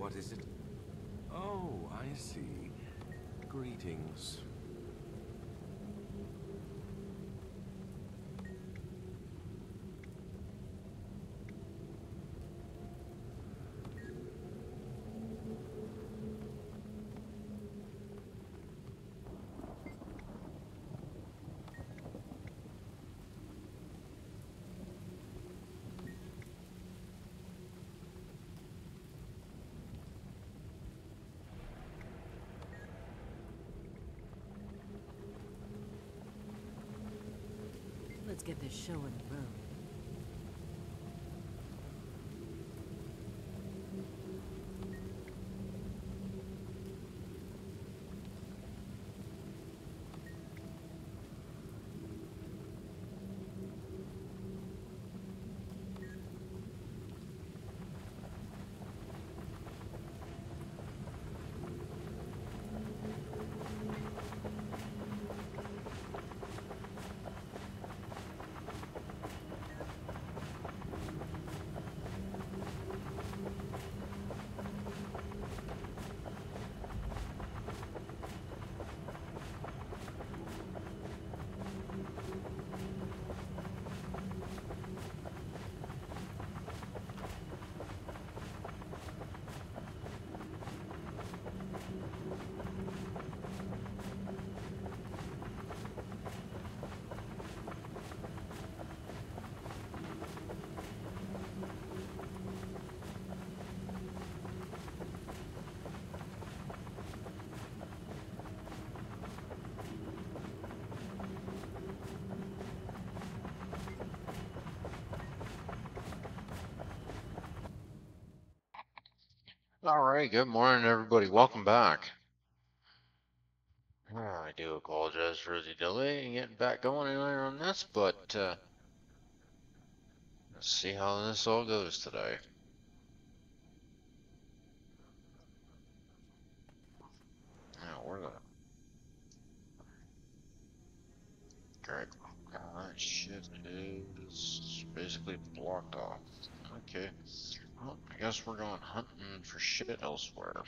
What is it? Oh, I see. Greetings. Let's get this show on the road. Alright, good morning everybody, welcome back. I do apologize for the delay in getting back going earlier on this, but let's see how this all goes today. Now, where the... Great. That shit is basically blocked off. Okay, well, I guess we're going hunting for shit elsewhere.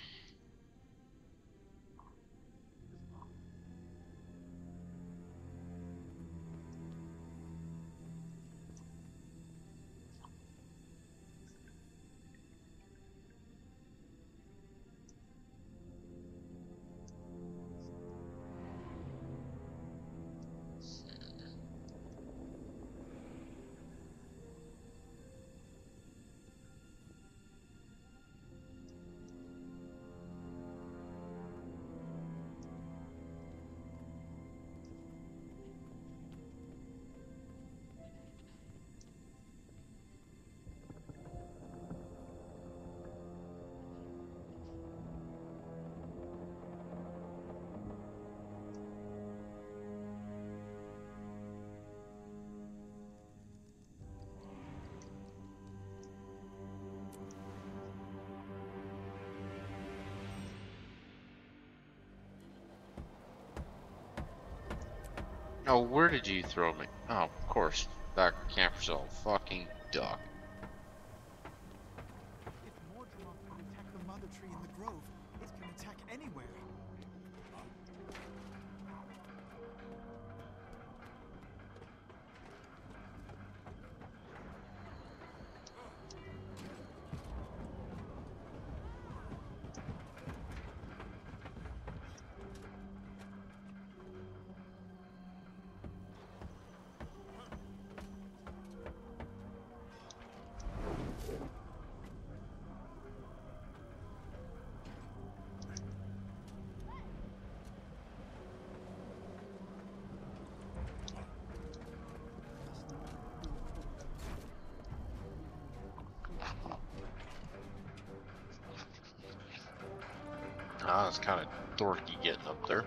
Oh, where did you throw me? Oh, of course, back at Campersville. Fucking duck. If Mordremoth can attack the mother tree in the grove, it can attack anywhere. Ah, it's kind of dorky getting up there.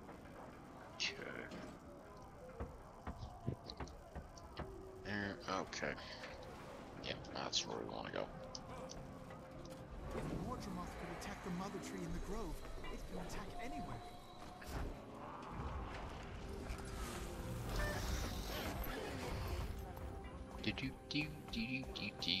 Okay. Okay. Yeah, that's where we want to go. If Mordramoth could attack the mother tree in the grove, it can attack anywhere. Do do do do do do do.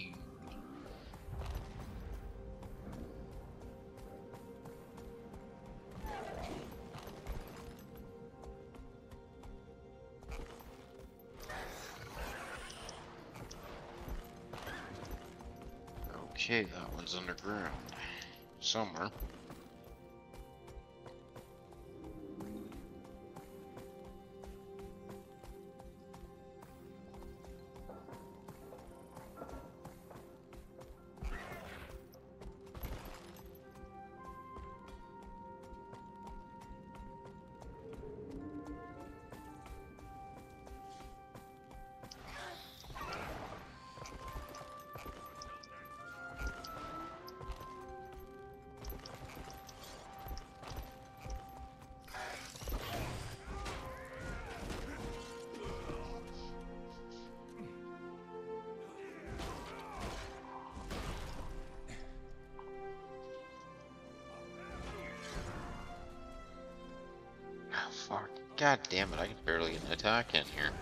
Okay, that one's underground. Somewhere. Oh, fuck. God damn it, I can barely get an attack in here.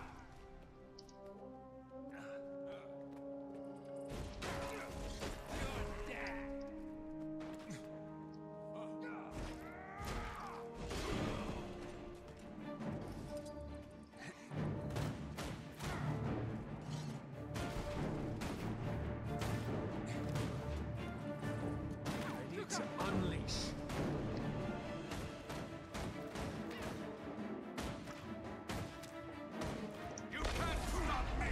Ready to unleash. You can't stop me!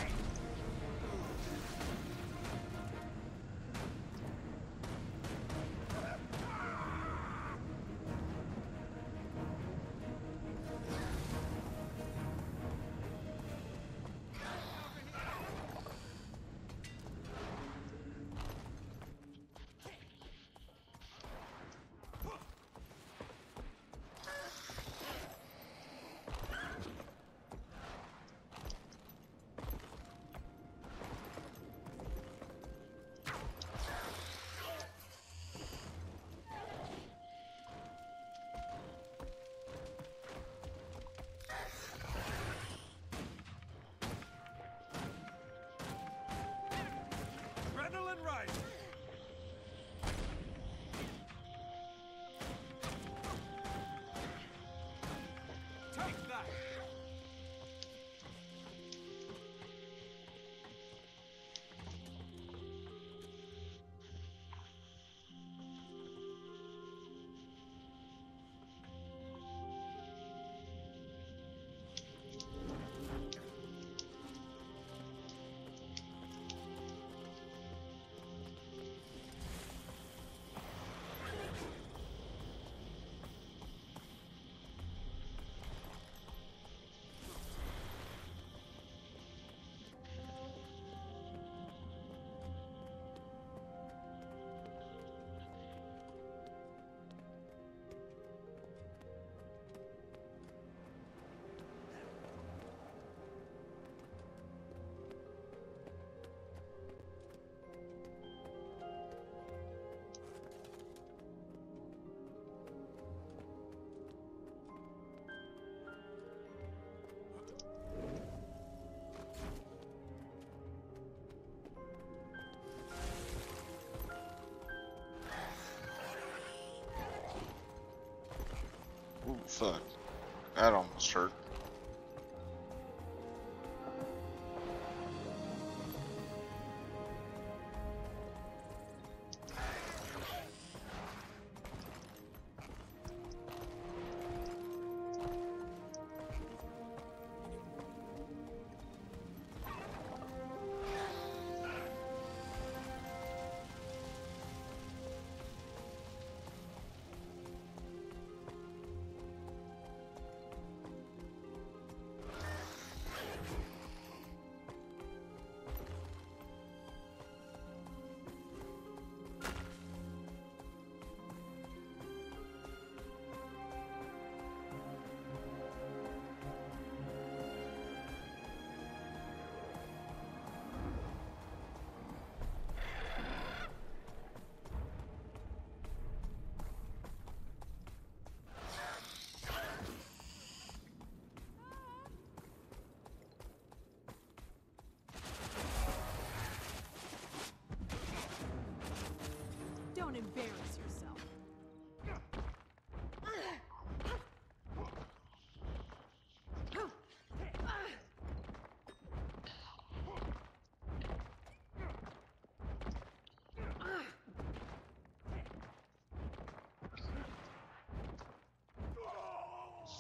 Adrenaline right! Take that! Ooh, fuck. That almost hurt.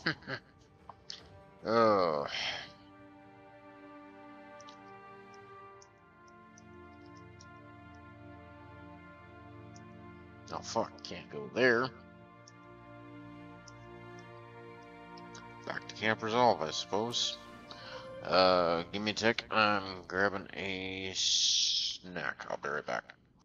Oh. Oh fuck, can't go there. Back to Camp Resolve, I suppose. Give me a tick. I'm grabbing a snack. I'll be right back.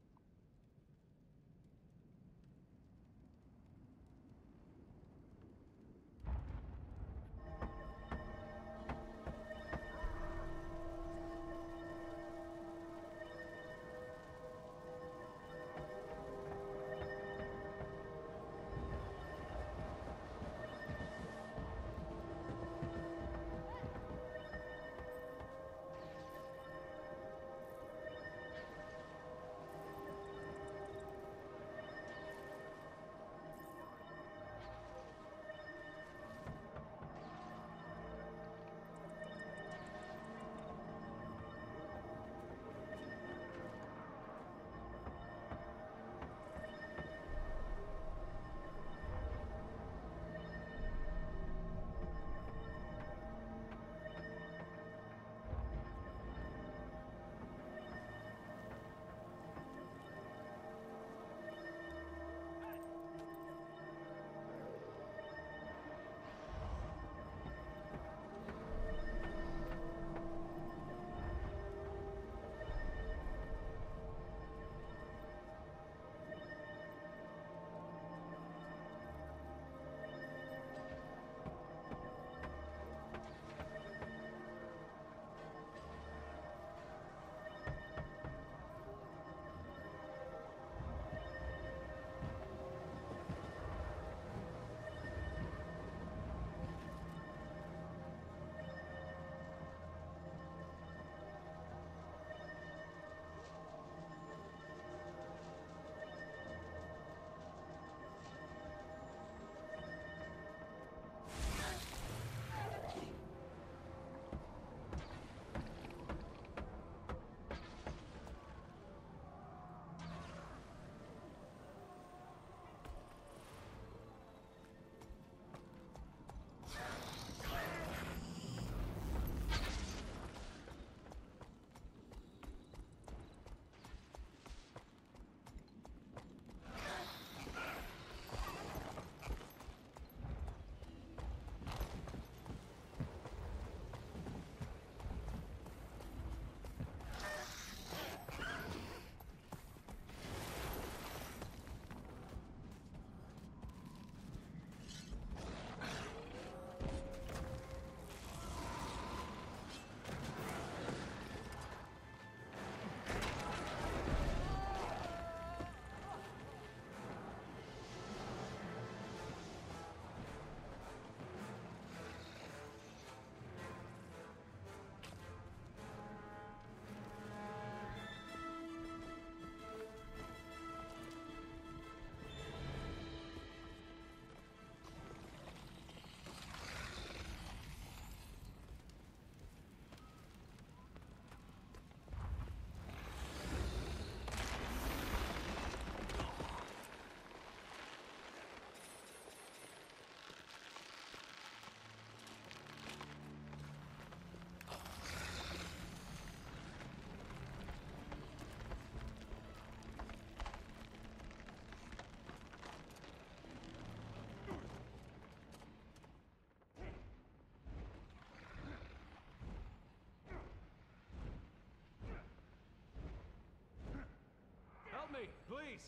Help me, please!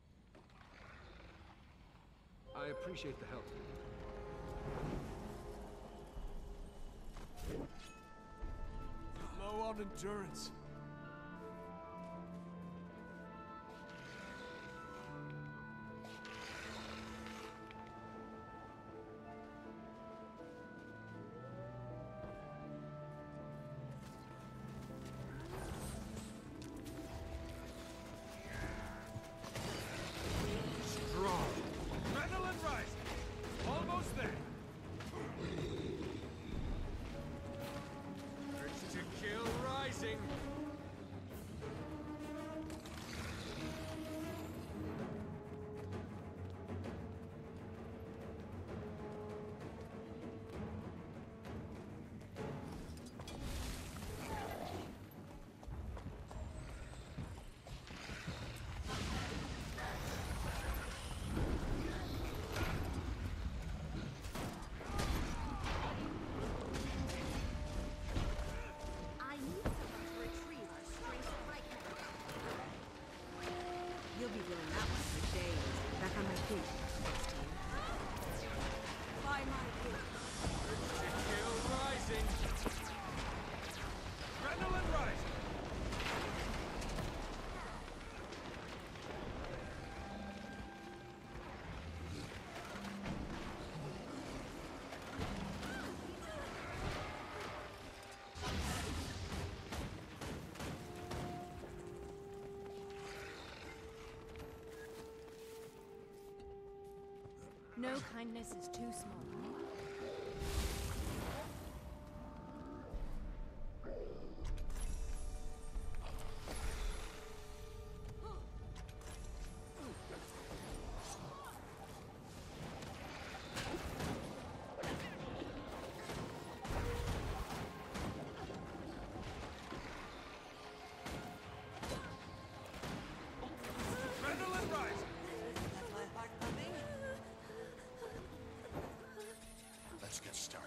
I appreciate the help. endurance. Strong. Adrenaline rising. Almost there. Urge to kill rising. I need someone to retrieve our strength right now. You'll be doing that one for days. Back on my feet. By my will. Urge to kill rising. Adrenaline rising. No kindness is too small. Adrenaline rising. Let's get started.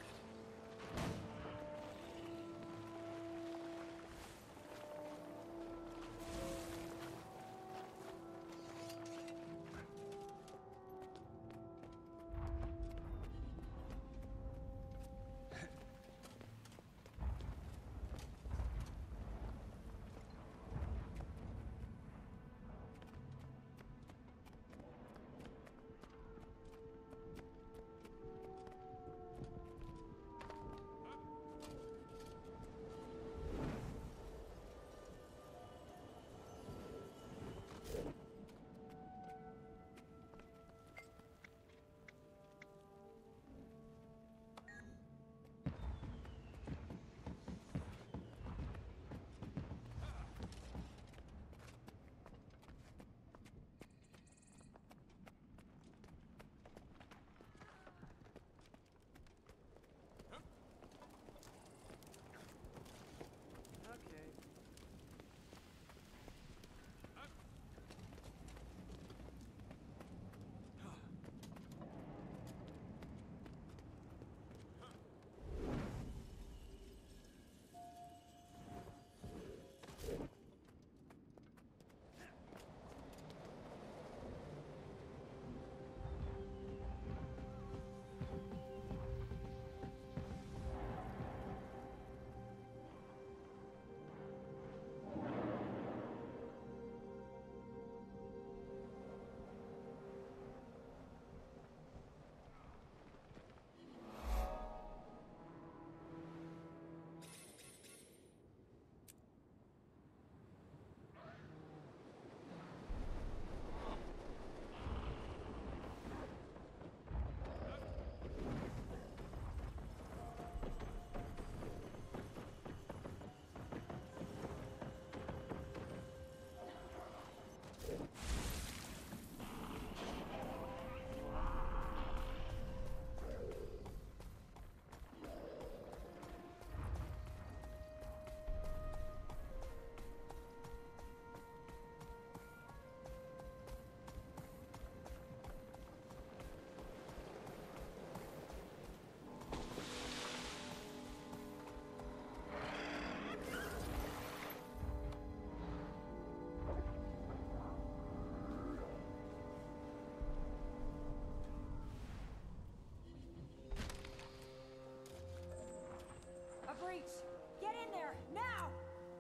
breach! Get in there, now!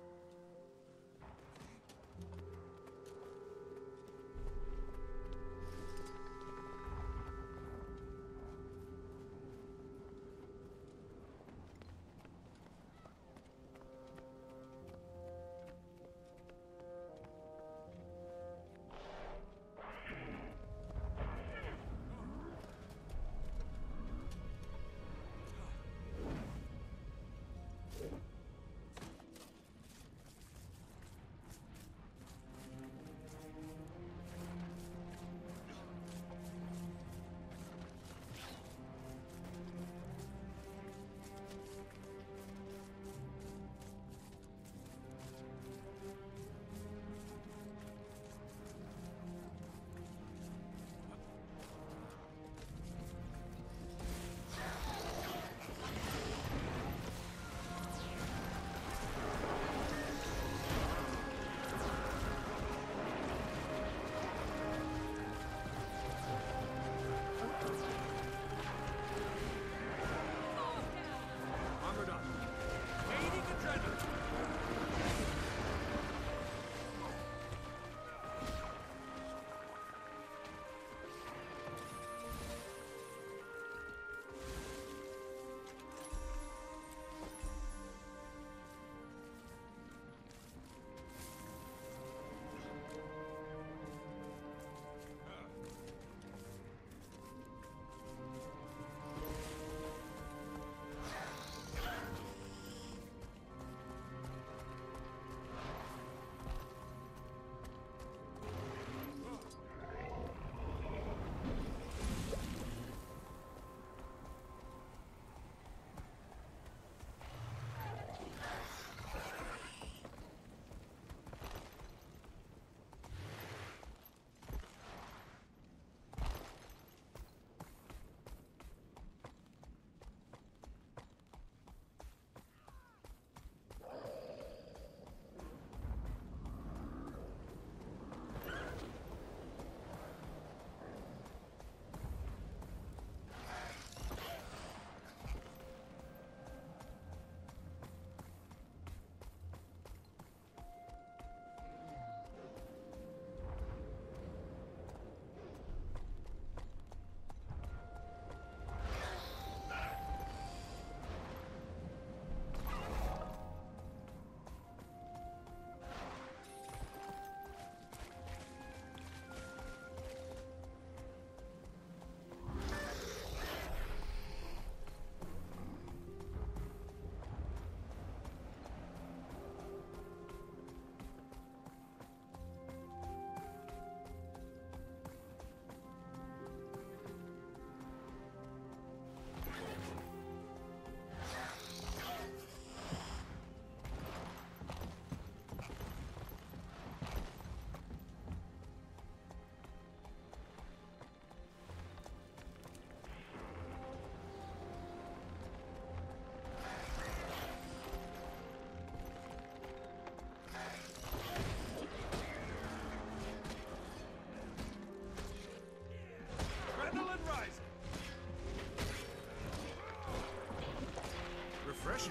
refreshing.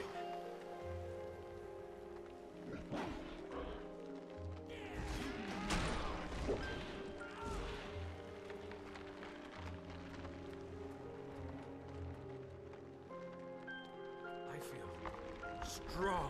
I feel strong.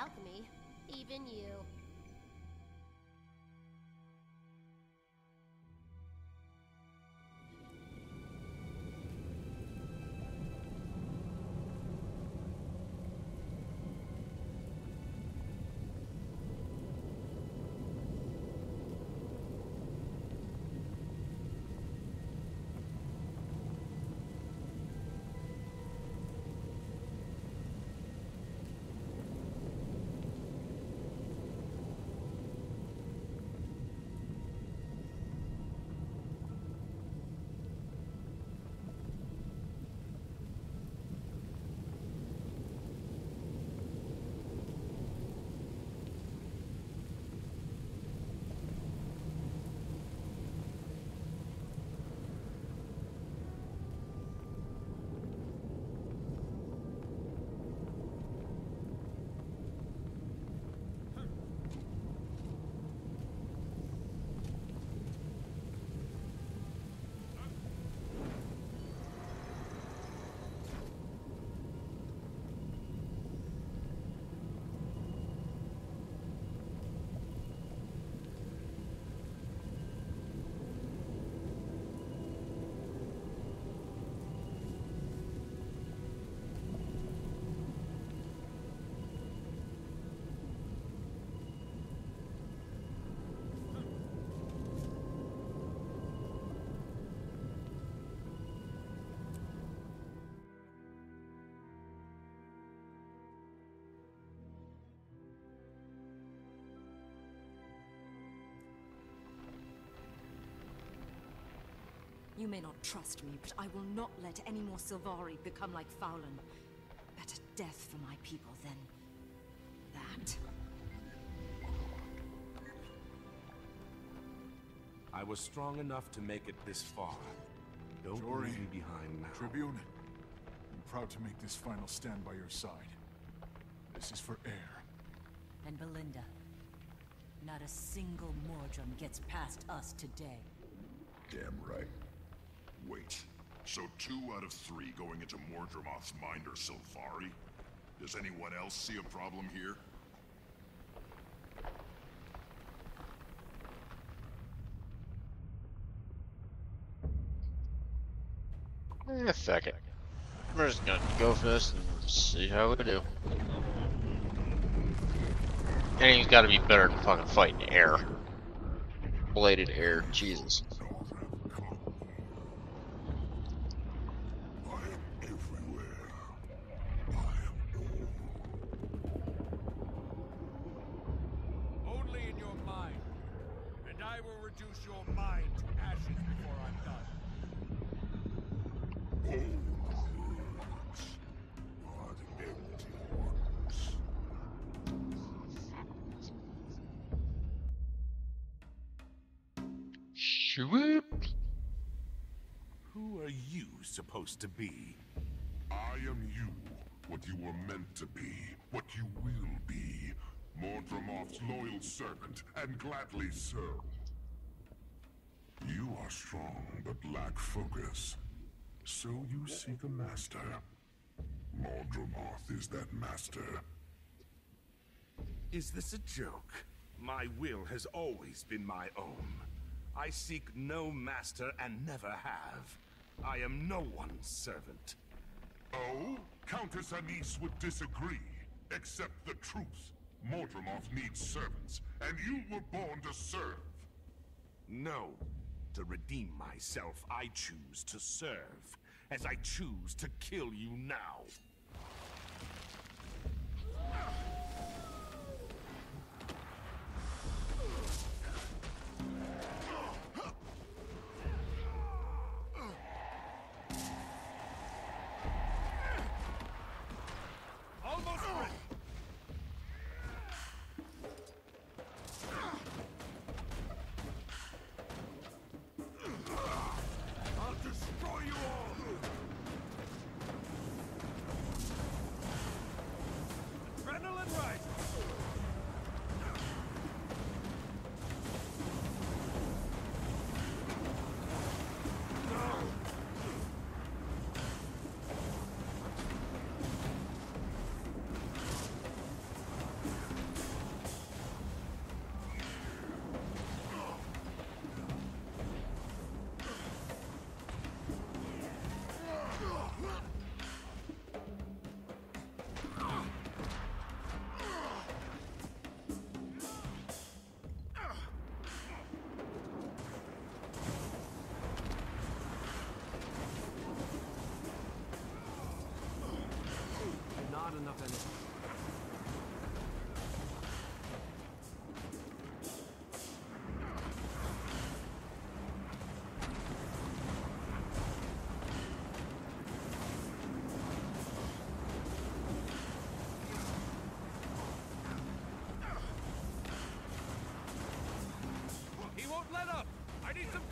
alchemy. Even you. You may not trust me, but I will not let any more Sylvari become like Faulen. Better death for my people than that. I was strong enough to make it this far. Don't Jory, leave me behind now. Tribune, I'm proud to make this final stand by your side. This is for Air. And Belinda. Not a single Mordrum gets past us today. Damn right. Wait, so 2 out of 3 going into Mordremoth's mind are Sylvari? Does anyone else see a problem here? Fuck it. We're just gonna go for this and see how we do. Anything's gotta be better than fucking fighting air. Bladed air, Jesus. Only in your mind. And I will reduce your mind to ashes before I'm done. Shoot. Who are you supposed to be? I am you, what you were meant to be, what you will be. Mordremoth's loyal servant, and gladly served. You are strong, but lack focus. So you seek a master. Mordremoth is that master. Is this a joke? My will has always been my own. I seek no master and never have. I am no one's servant. Oh? Countess Anise would disagree. Accept the truth. Mordremoth needs servants, and you were born to serve. No. To redeem myself, I choose to serve, as I choose to kill you now. Almost ready. I'll destroy you all.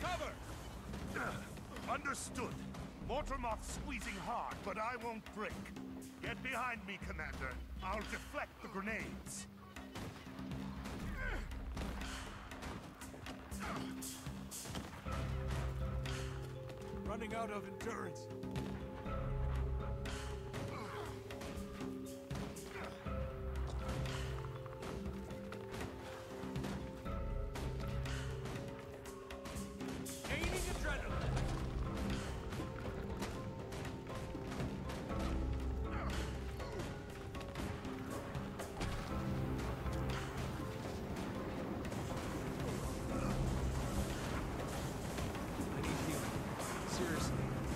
Cover! Understood. Mortromoth's squeezing hard, but I won't break. Get behind me, Commander. I'll deflect the grenades. Running out of endurance. Gaining adrenaline. I need healing. Seriously.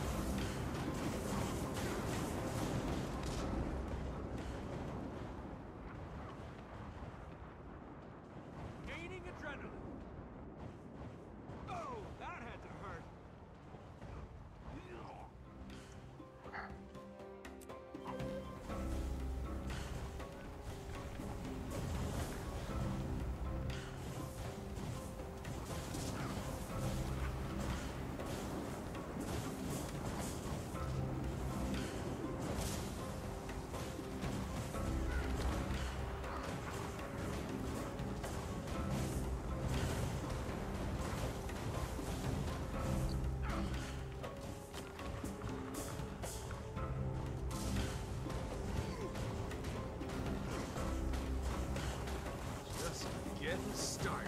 Gaining adrenaline. Oh, that had to hurt. Just getting started.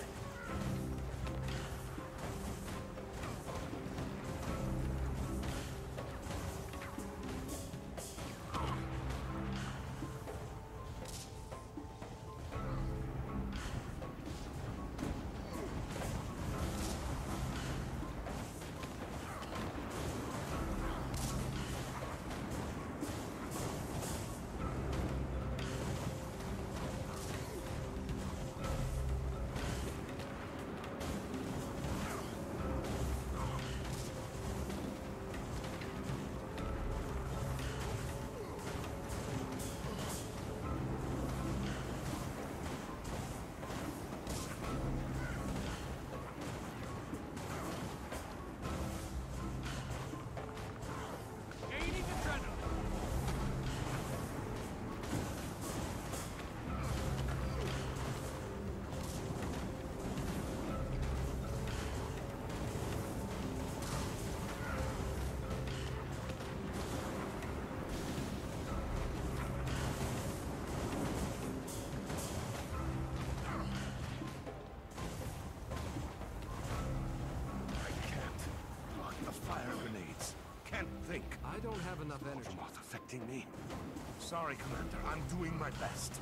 Gaining adrenaline. I can't. Block the fire grenades. Can't think. I don't have enough energy. Mortromoth affecting me. Sorry, Commander. I'm doing my best.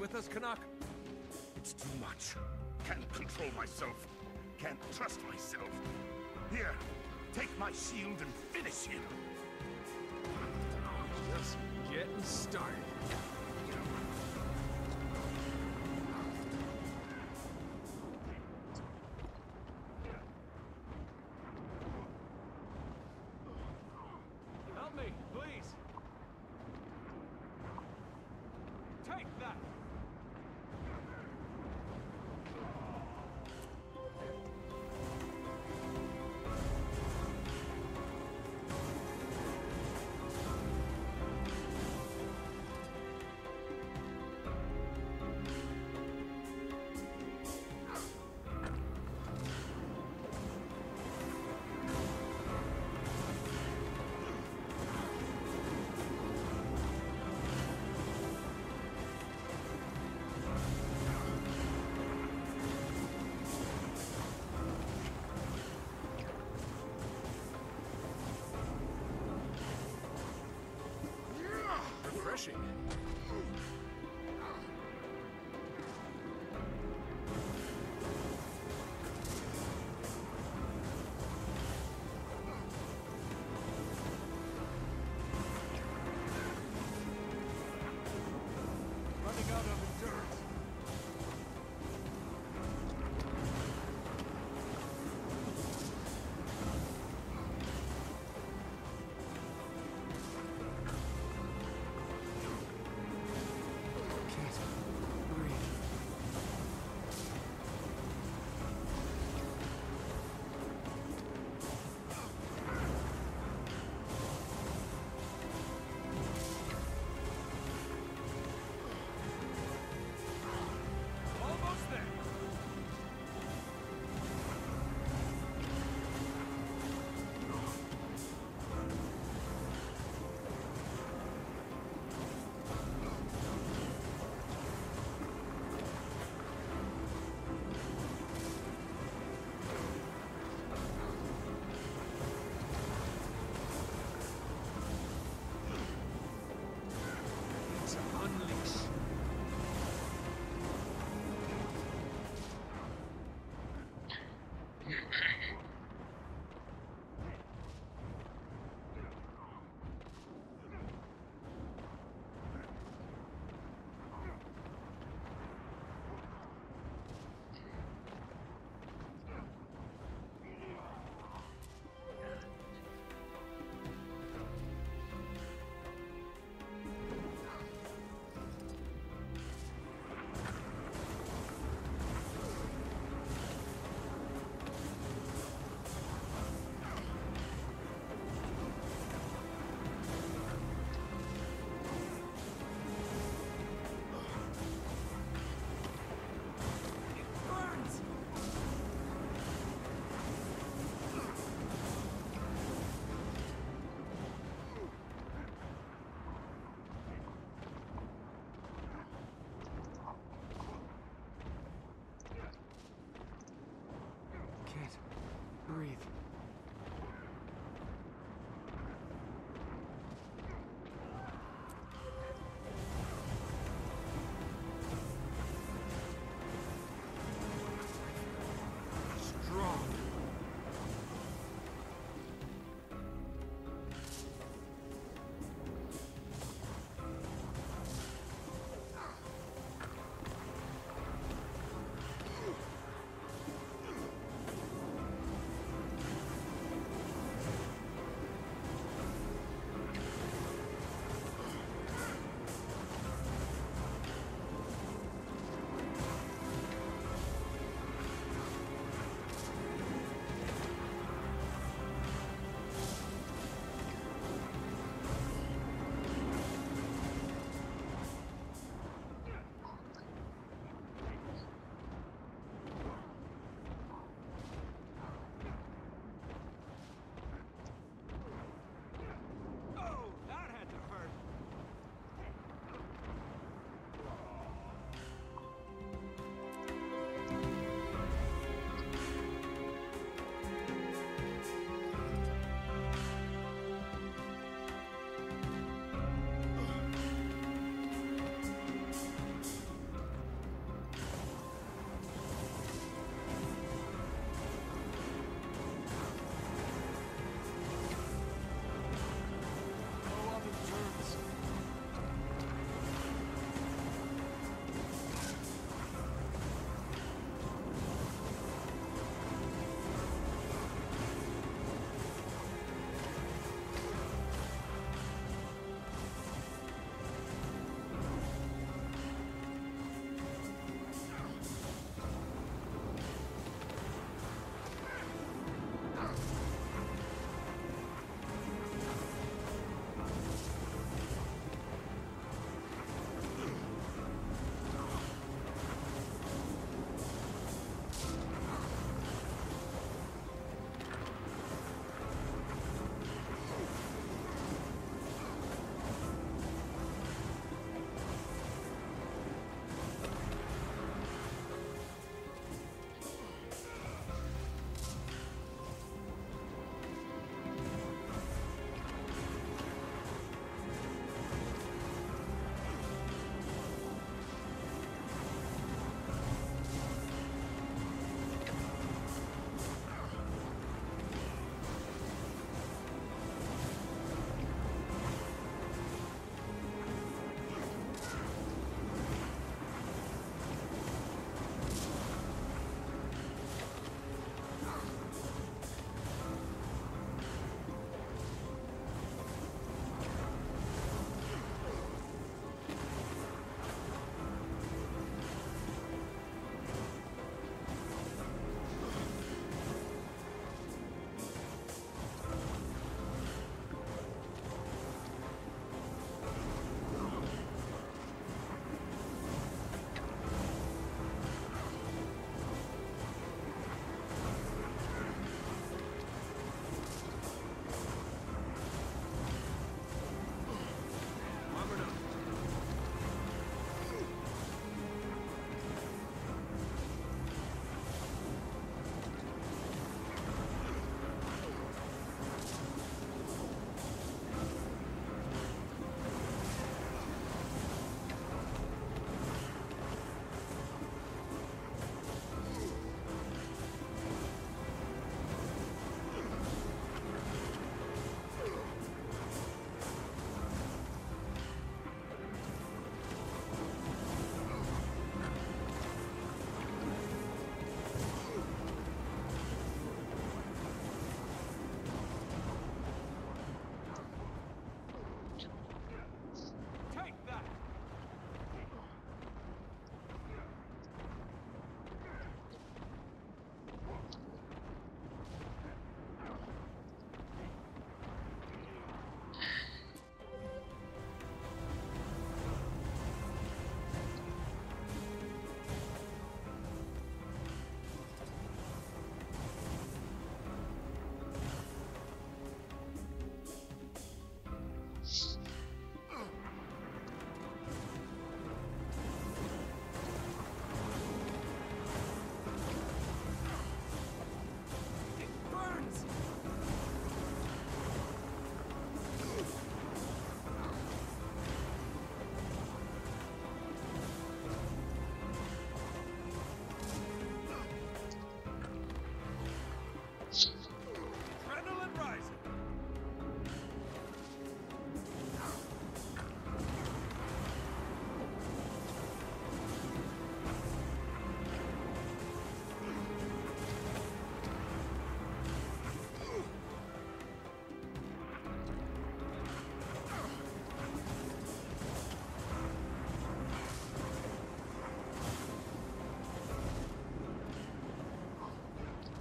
with us, Canuck? It's too much. Can't control myself. Can't trust myself. Here, take my shield and finish him. Just getting started. Help me, please. Take that. Refreshing. Running out of endurance.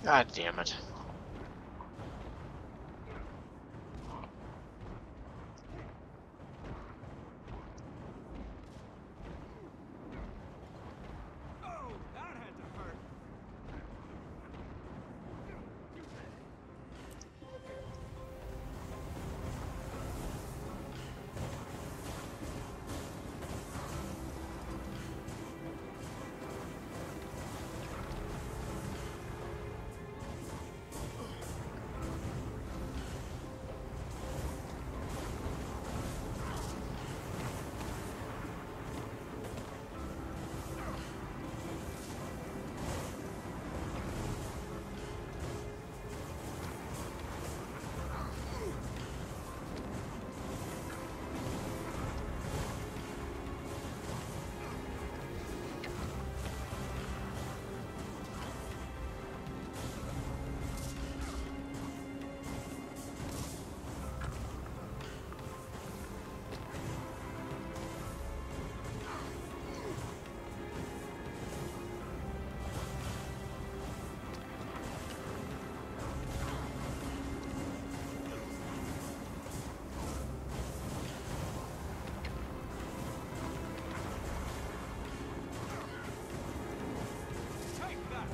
God damn it. Oh, that had to hurt. Take that.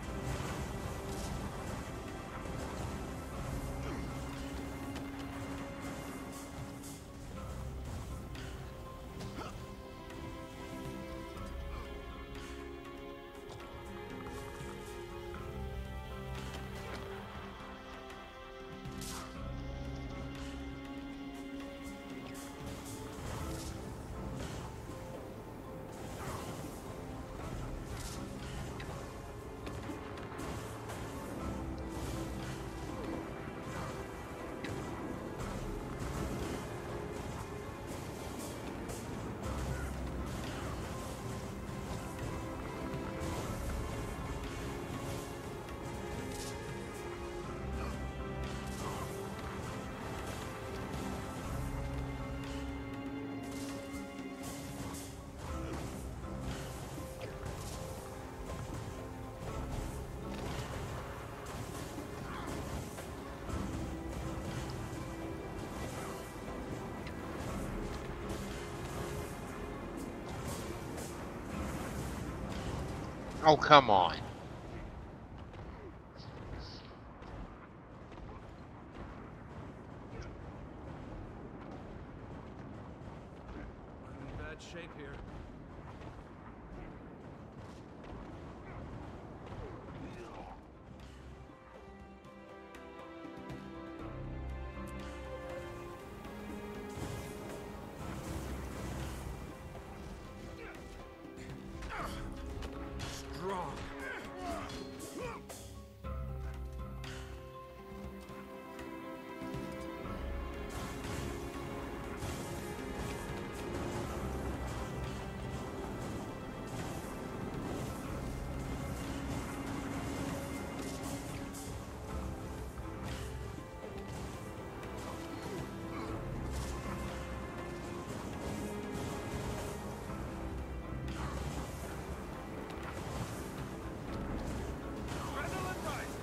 Oh, come on. I'm in bad shape here. Strong. Adrenaline rising.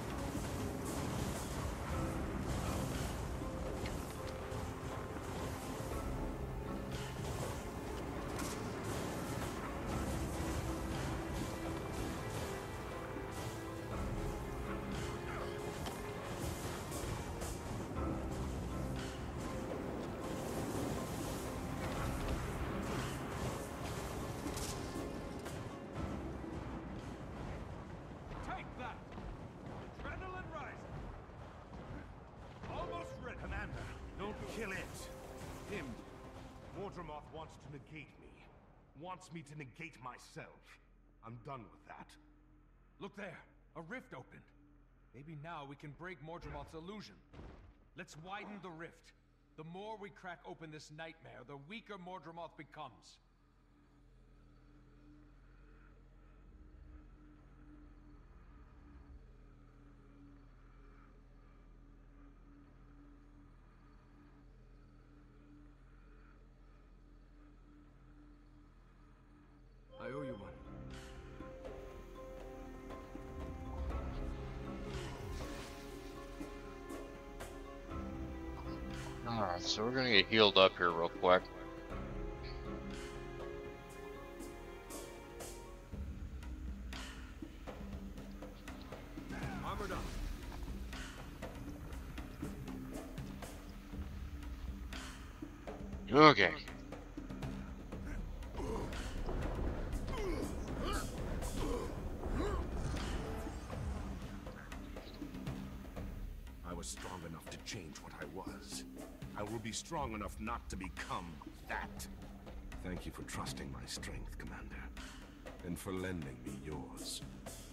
Take that! Adrenaline rising. Almost ready. Commander, don't kill it. Him. Mordremoth wants to negate me. Wants me to negate myself. I'm done with that. Look there. A rift opened. Maybe now we can break Mordremoth's illusion. Let's widen the rift. The more we crack open this nightmare, the weaker Mordremoth becomes. I owe you one. So we're gonna get healed up here real quick. Armored up. Okay. I was strong enough to change what I was. I will be strong enough not to become that. Thank you for trusting my strength, Commander. And for lending me yours.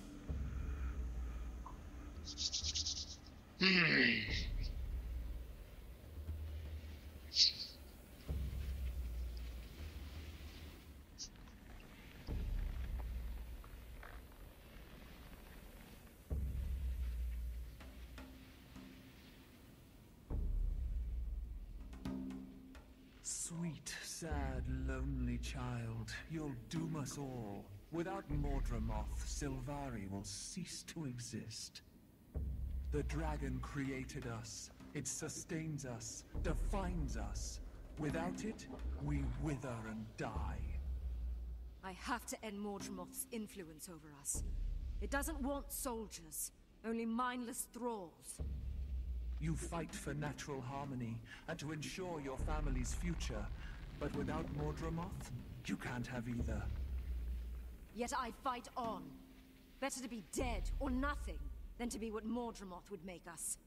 Sweet, sad, lonely child, you'll doom us all. Without Mordramoth, Sylvari will cease to exist. The dragon created us. It sustains us, defines us. Without it, we wither and die. I have to end Mordramoth's influence over us. It doesn't want soldiers, only mindless thralls. You fight for natural harmony and to ensure your family's future. But without Mordramoth, you can't have either. Yet I fight on. Better to be dead or nothing than to be what Mordramoth would make us.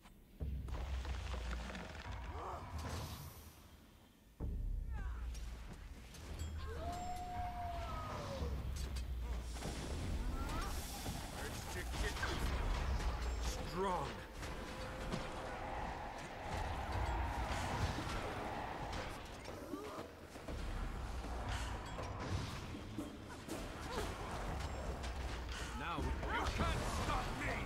Strong. Now you can't stop me.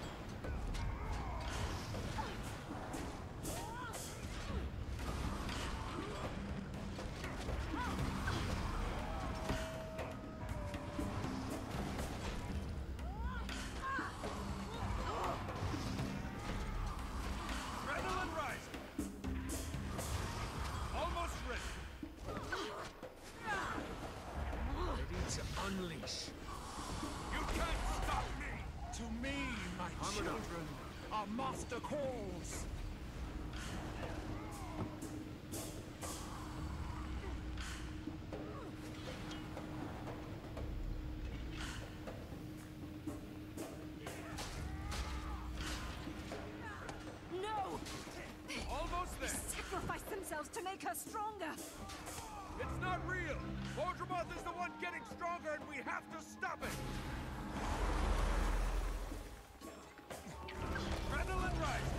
Adrenaline rising. Almost ready. Ready to unleash. You can't stop me! To me, my children, our master calls. No! Almost there! Sacrifice themselves to make her stronger! It's not real! Mordramoth is the one getting stronger and we have to stop it! Adrenaline rising!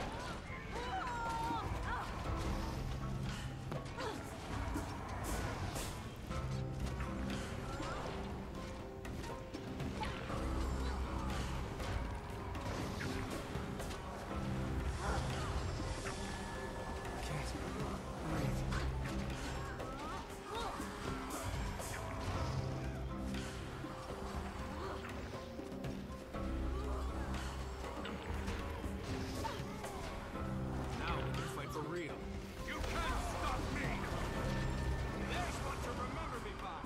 Now we can fight for real. You can't stop me! There's one to remember me by!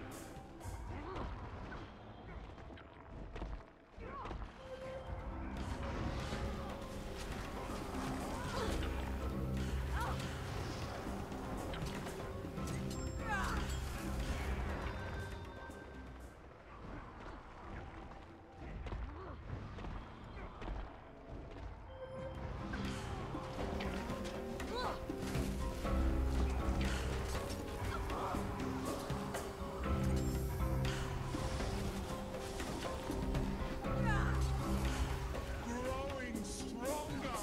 Growing stronger.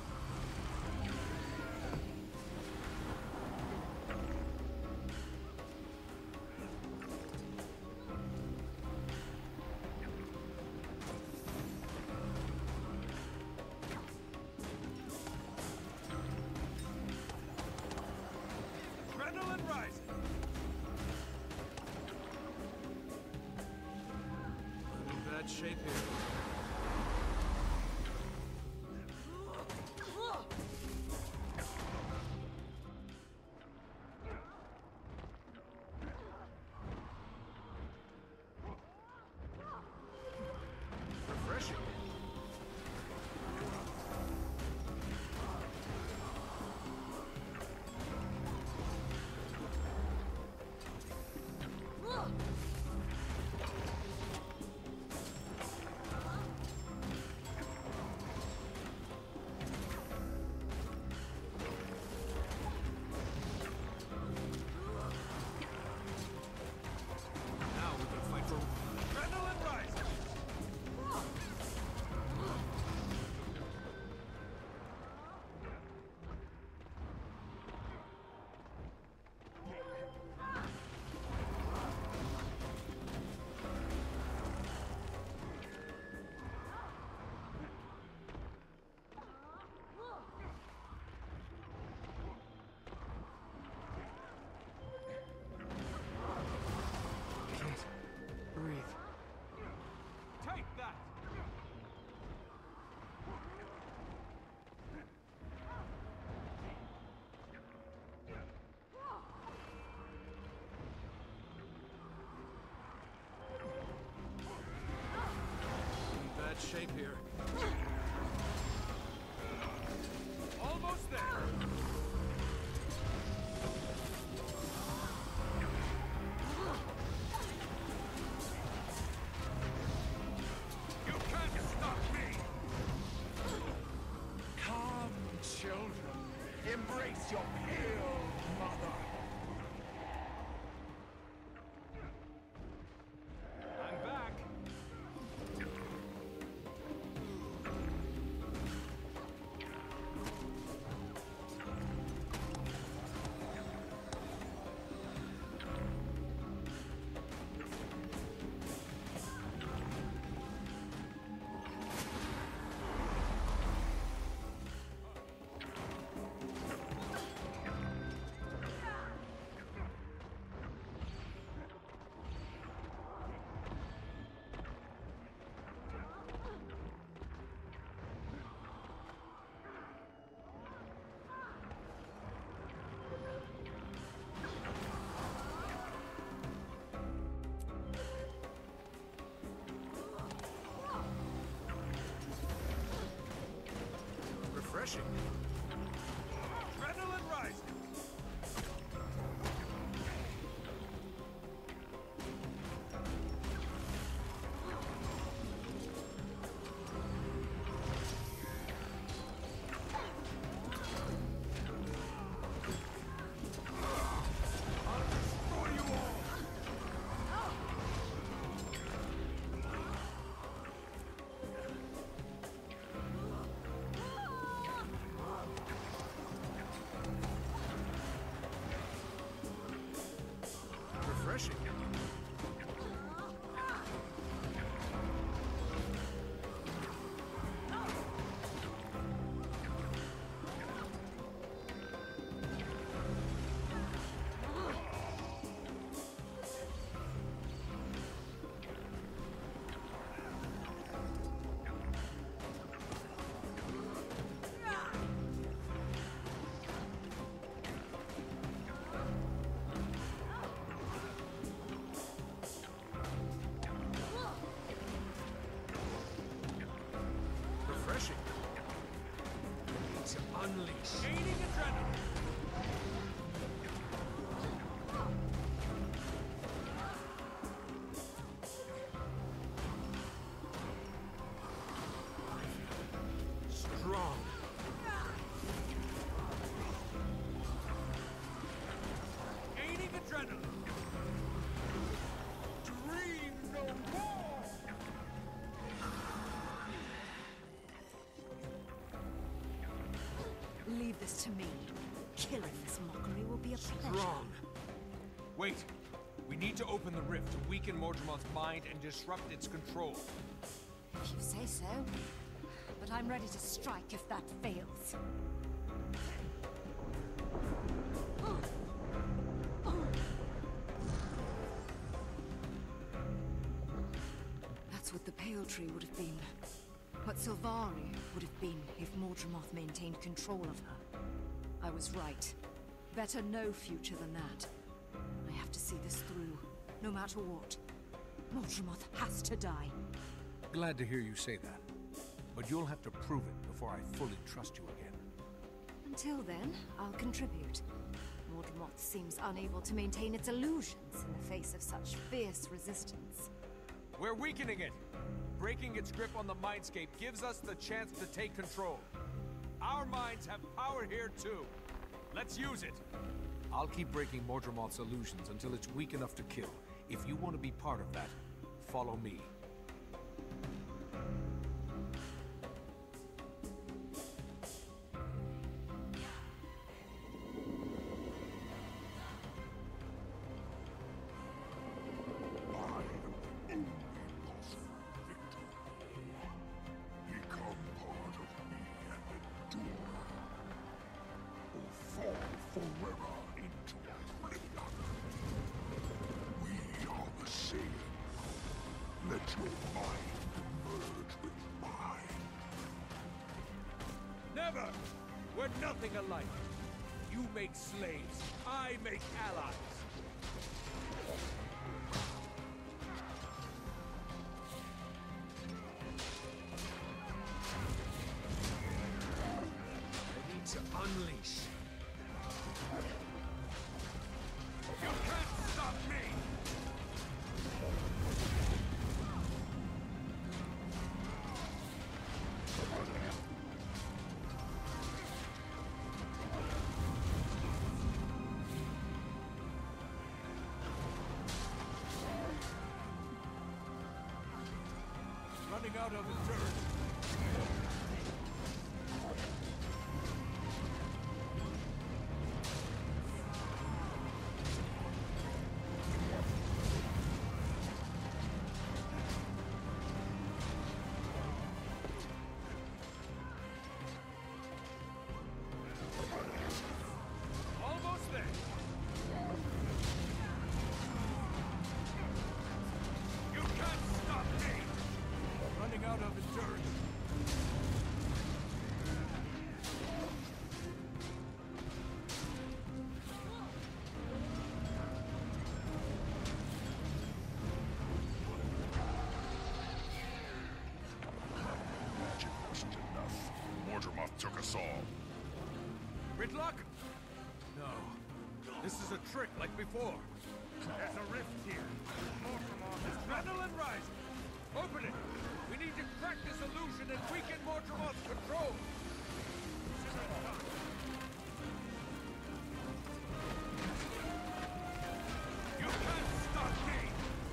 Adrenaline rising! I'm in bad shape here. shape here. Almost there. You can't stop me. Come, children. Embrace your pale mother. I'm back. Refreshing. Adrenaline rising. I'll destroy you all. Refreshing. Refreshing. To unleash. Gaining adrenaline. Strong. Gaining adrenaline. Dream no more. Leave this to me. Killing this mockery will be a pleasure. Strong. Wait. We need to open the rift to weaken Mordremoth's mind and disrupt its control. If you say so. But I'm ready to strike if that fails. That's what the Pale Tree would have been. What Sylvari would have been if Mordremoth maintained control of her. I was right. Better no future than that. I have to see this through, no matter what. Mordremoth has to die. Glad to hear you say that. But you'll have to prove it before I fully trust you again. Until then, I'll contribute. Mordremoth seems unable to maintain its illusions in the face of such fierce resistance. We're weakening it! Breaking its grip on the mindscape gives us the chance to take control. Our minds have power here too. Let's use it! I'll keep breaking Mordremoth's illusions until it's weak enough to kill. If you want to be part of that, follow me. Never! We're nothing alike. You make slaves, I make allies. Running out of endurance. Almost there. You can't stop me! Running out of endurance. Magic wasn't enough. Mordramoth took us all. Gridlock? No. This is a trick like before. There's a rift here. Mordramoth is Adrenaline rising! Open it! We need to crack this illusion and weaken Mordramoth's control! You can't stop me!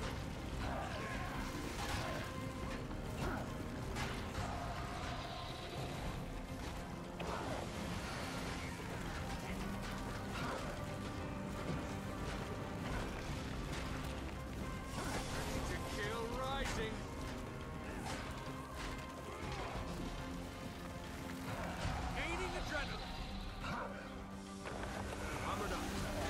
To kill rising! Gaining adrenaline! Armored up.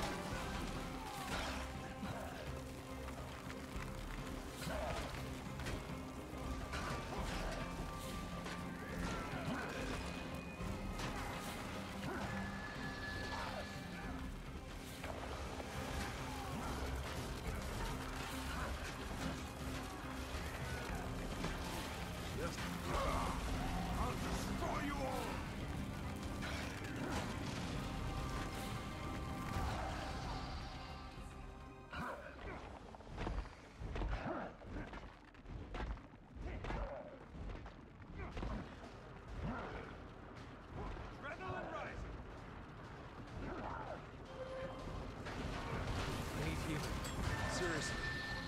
I'll destroy you all! Adrenaline rising! I need healing. Seriously.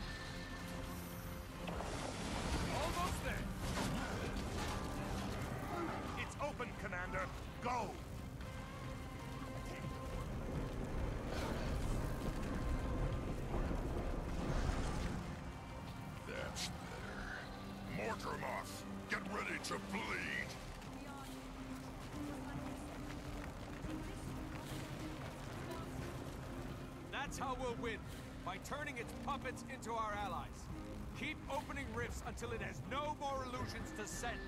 Almost there! It's open, Commander! Go! That's better. Mordramoth, get ready to bleed! That's how we'll win, by turning its puppets into our allies. Keep opening rifts until it has no more illusions to send.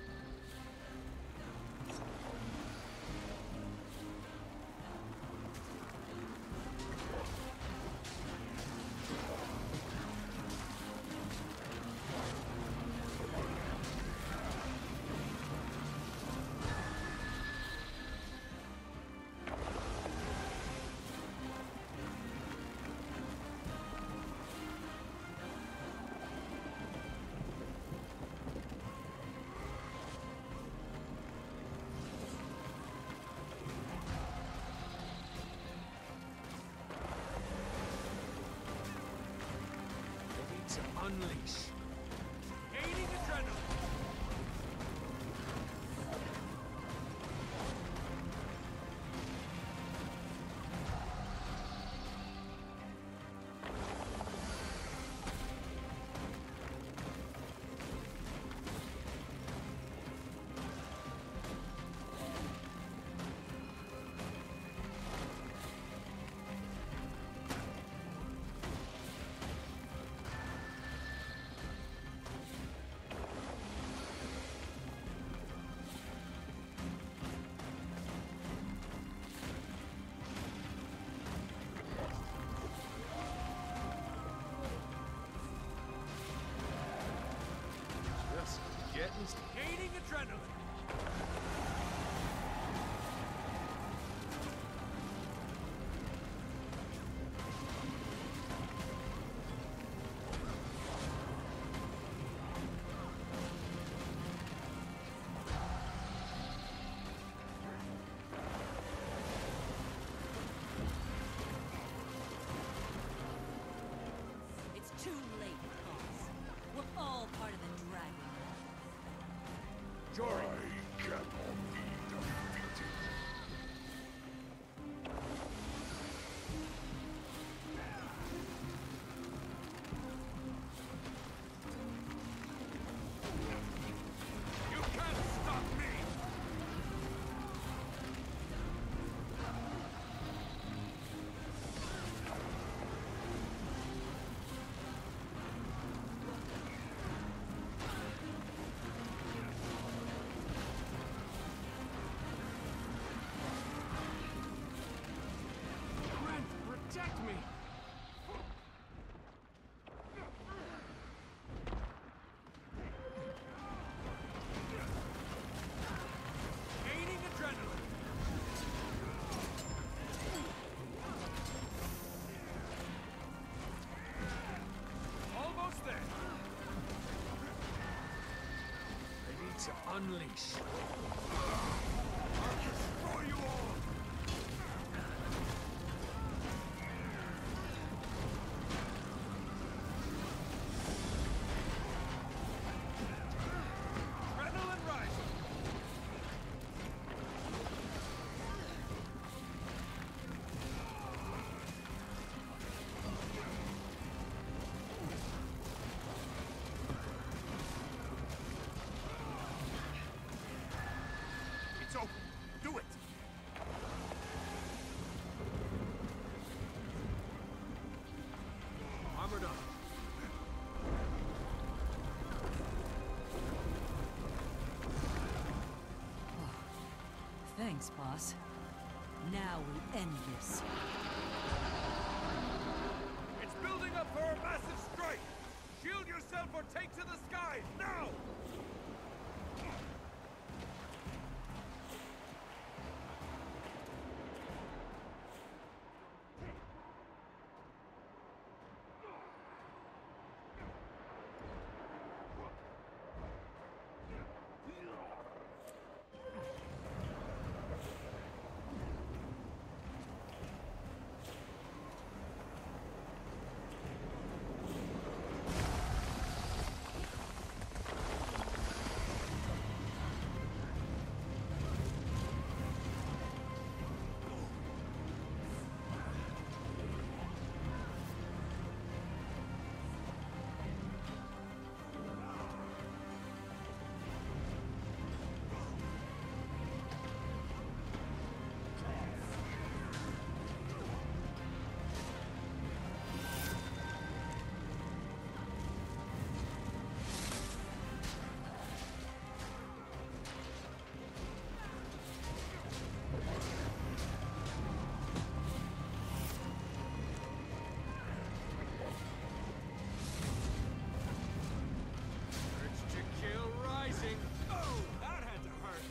To unleash. Gaining adrenaline. Gaining adrenaline. It's too late, boss. We're all part of the dragon. maturing. I cannot be defeated. You can't stop me! Ren, protect me! Gaining adrenaline! Almost there! Ready to unleash. I'll destroy you all! Adrenaline rising! It's open. Do it. Armored up. Thanks, boss. Now we end this. It's building up for a massive strike! Shield yourself or take to the skies, now! Urge to kill rising! Oh, that had to hurt!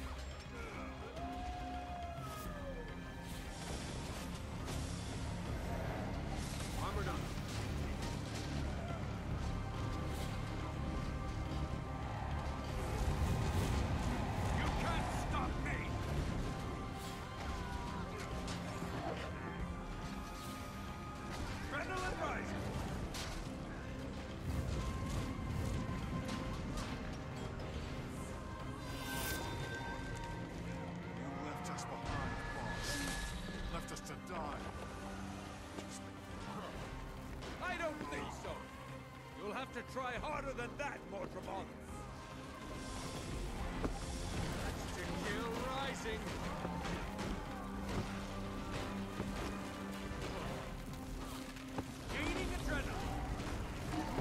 Armored up. You can't stop me! Adrenaline rising! You left us behind, boss. Left us to die. I don't think so. You'll have to try harder than that, Mortramon. That's to kill rising. Gaining adrenaline.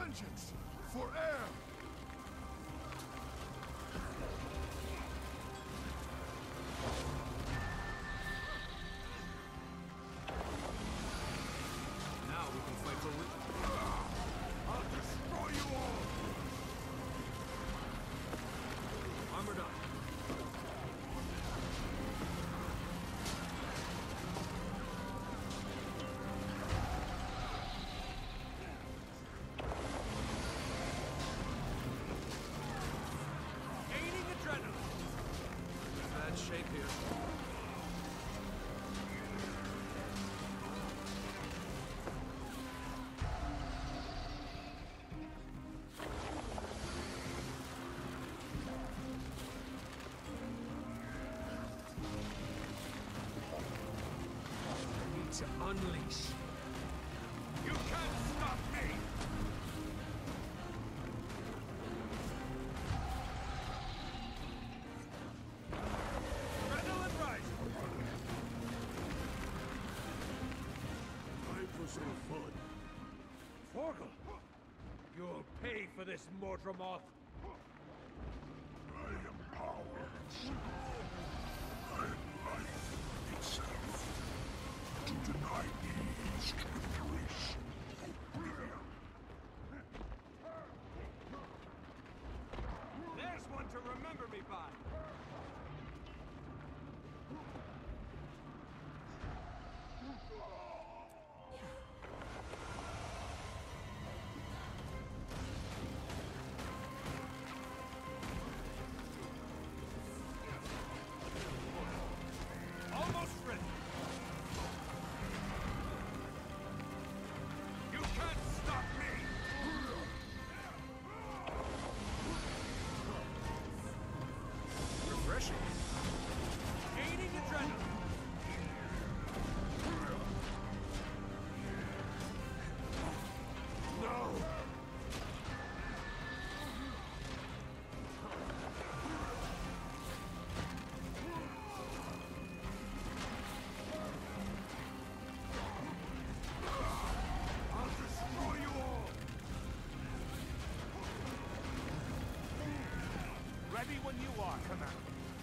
vengeance for air! Now we can fight for I'll destroy you all! armored up. Gaining adrenaline. Bad shape here. Need to unleash. You can't stop me! Adrenaline rising! Time for some fun. Forgel! You'll pay for this, Mordremoth! I am power. I am life itself. To deny me is to embrace oblivion. There's one to remember me by! Almost ready! You can't stop me! Refreshing. Gaining adrenaline. No! I'll destroy you all! Ready when you are, Commander.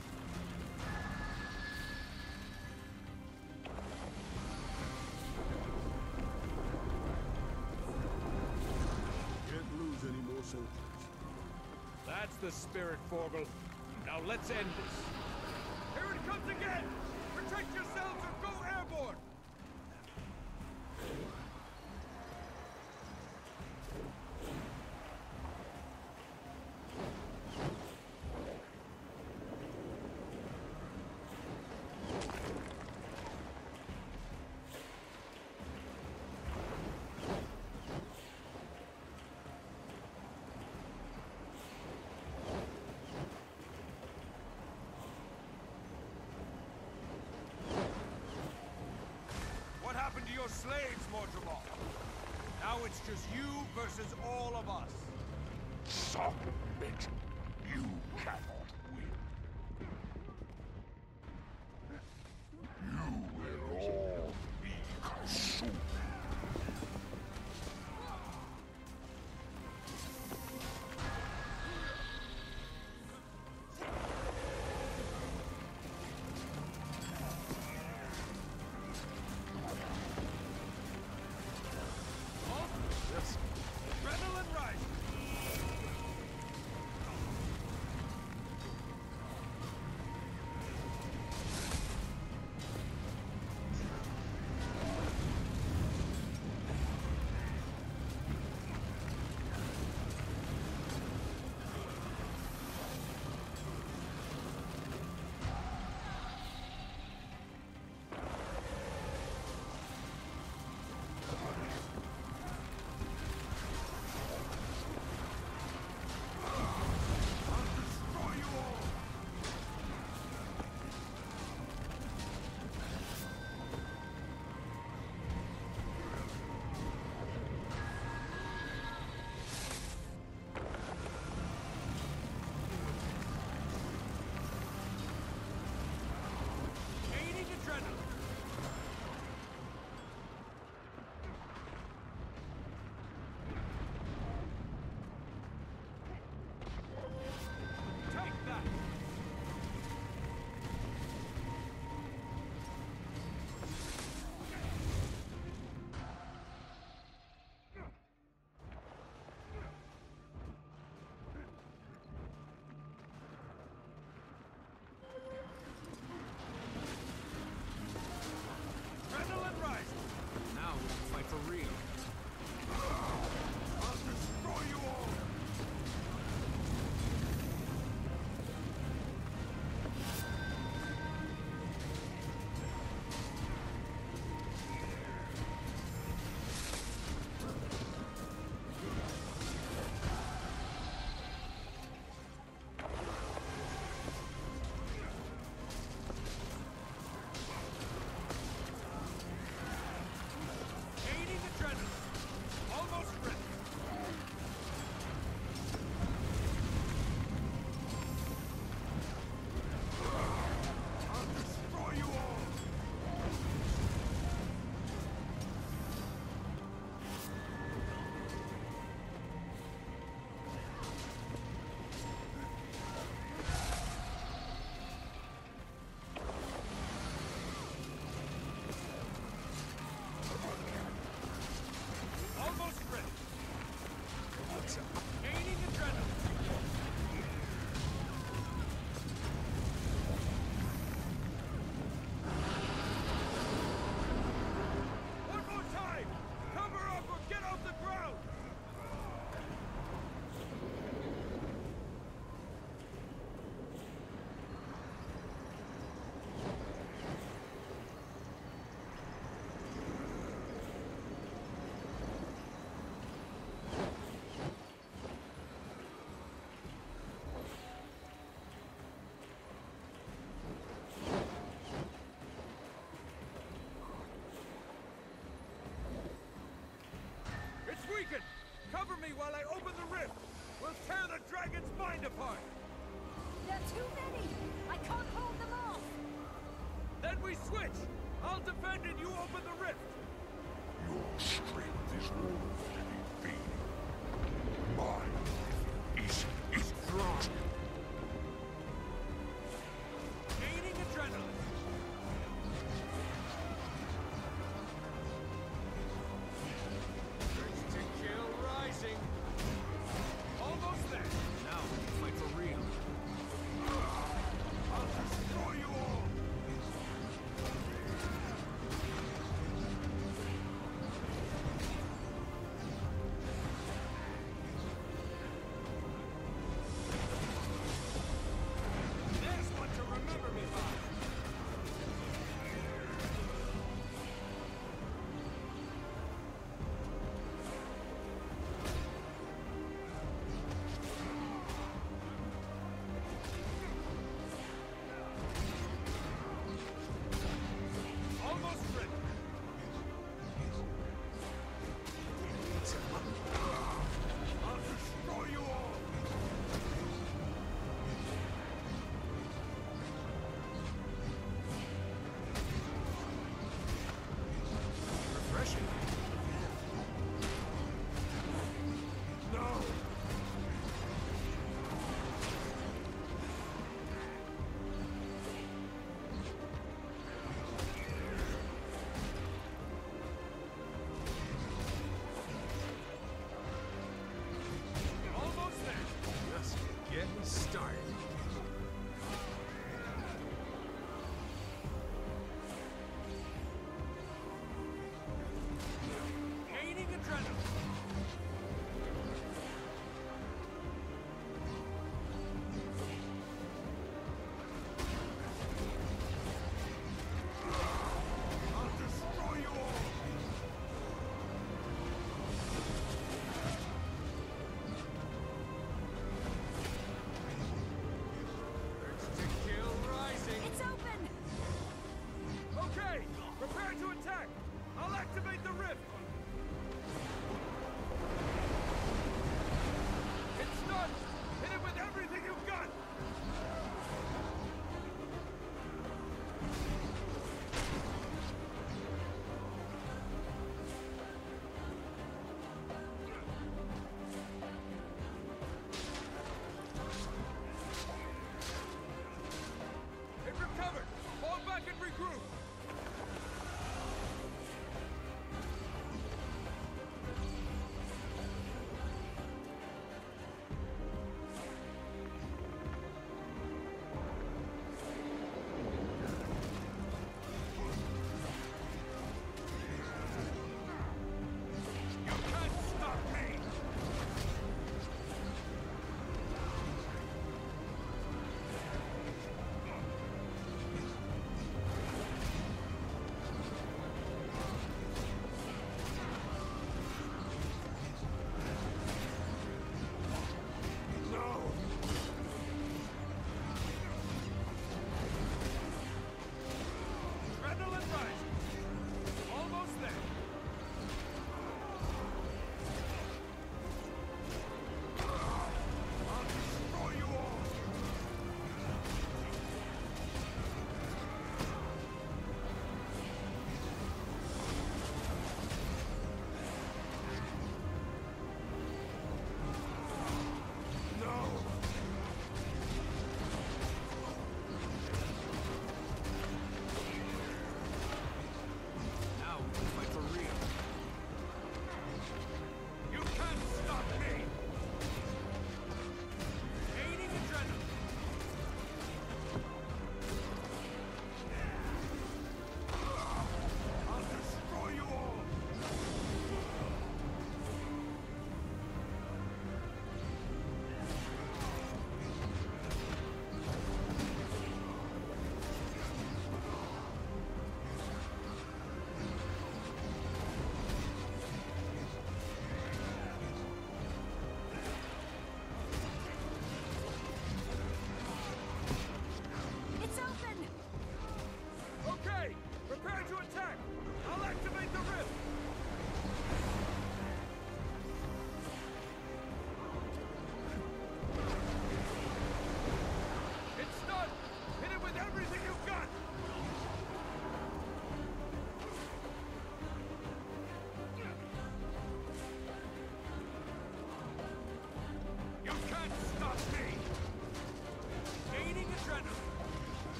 Can't lose any more soldiers. That's the spirit, Forgel. Now let's end this. Here it comes again! Protect yourselves or go airborne! What happened to your slaves, Mordremoth? Now it's just you versus all of us. Submit. You cannot win. You will all be consumed. Adrenaline rising. while I open the rift! We'll tear the dragon's mind apart! There are too many! I can't hold them off! Then we switch! I'll defend and you open the rift! Your strength is woefully fading. Mine is strong. Gaining adrenaline! Urge to kill rising! Almost there! Now we can fight for real. I'll destroy you all! There's one to remember me by! Almost ready! I'll destroy you all! Refreshing. No! Almost there! Just getting started. Gaining adrenaline. I'll destroy you all! Urge to kill rising. It's open! Okay, prepare to attack. I'll activate the rift.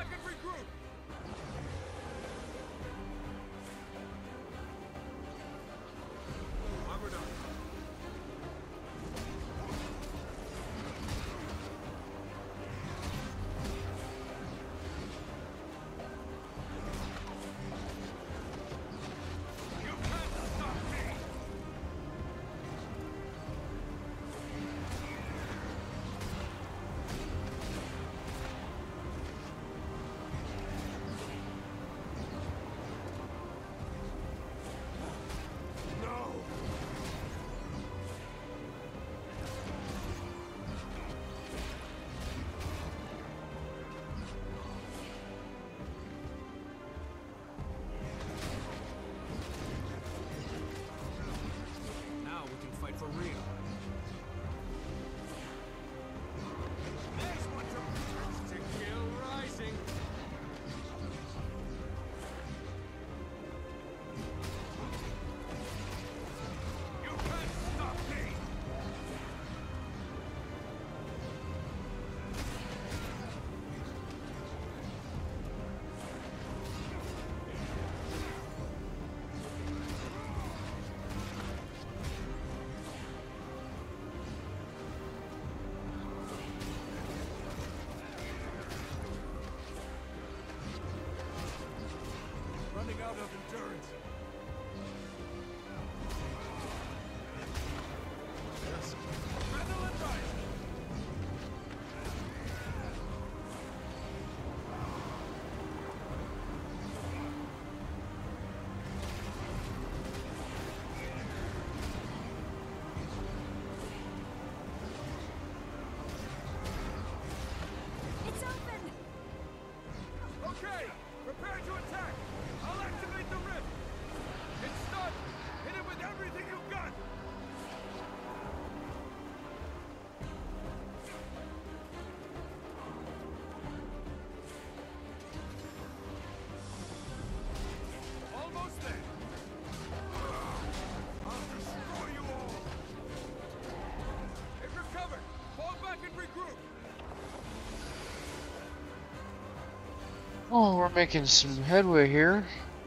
back and regroup! Armored up. You can't stop me! Now we can fight for real. There's one to kill rising. You can't stop me. Running out of endurance. Yes. Adrenaline rise. It's open! Okay, prepare to attack. I'll activate the rift. It's done. Hit it with everything you've got. Almost there. I'll destroy you all. It recovered. Fall back and regroup. Oh, we're making some headway here.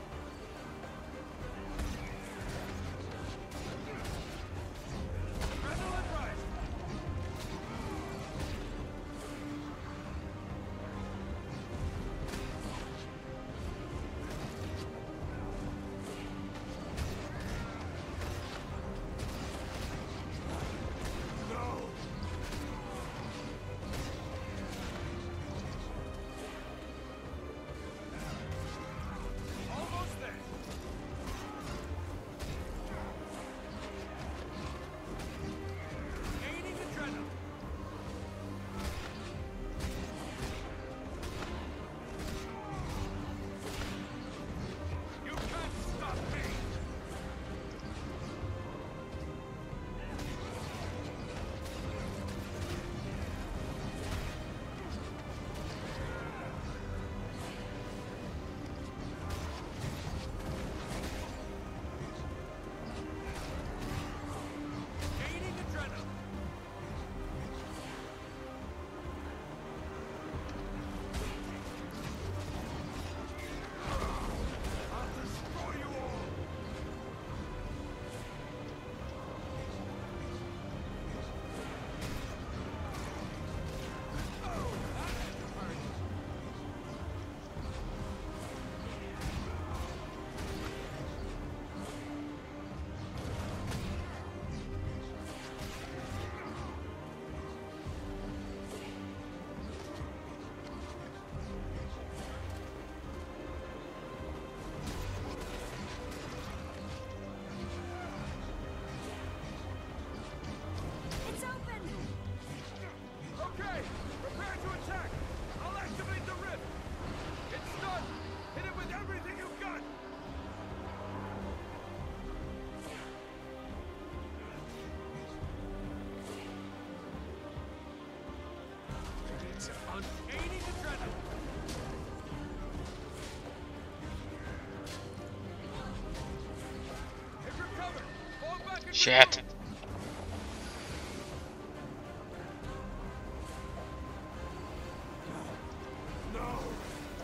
Adrenaline rise. No. Almost there. Gaining adrenaline. You can't stop me. Gaining adrenaline. I'll destroy you all. Oh, that had to hurt. It's open! Okay, prepare to attack. I'll activate the rift. It's done. Hit it with everything you've got. It's gaining adrenaline. It recovered. Fall back and Shit. No.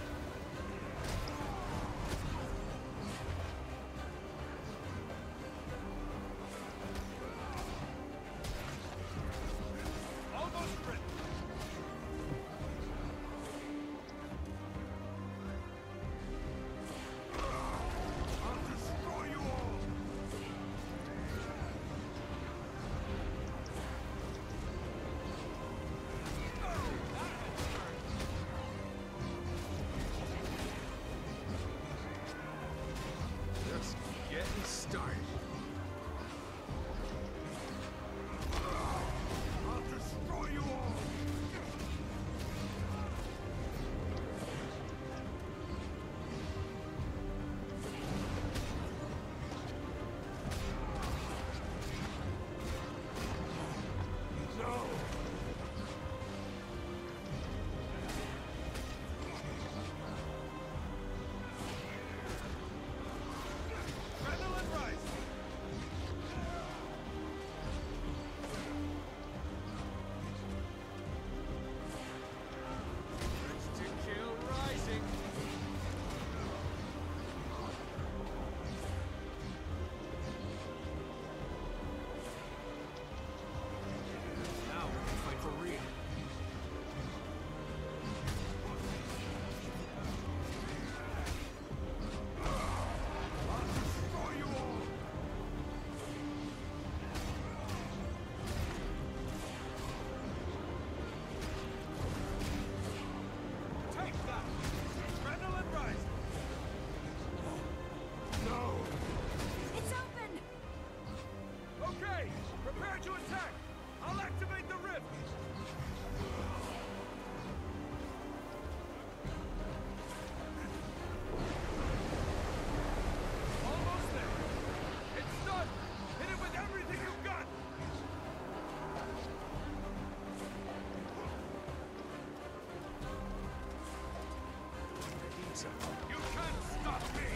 answer. You can't stop me!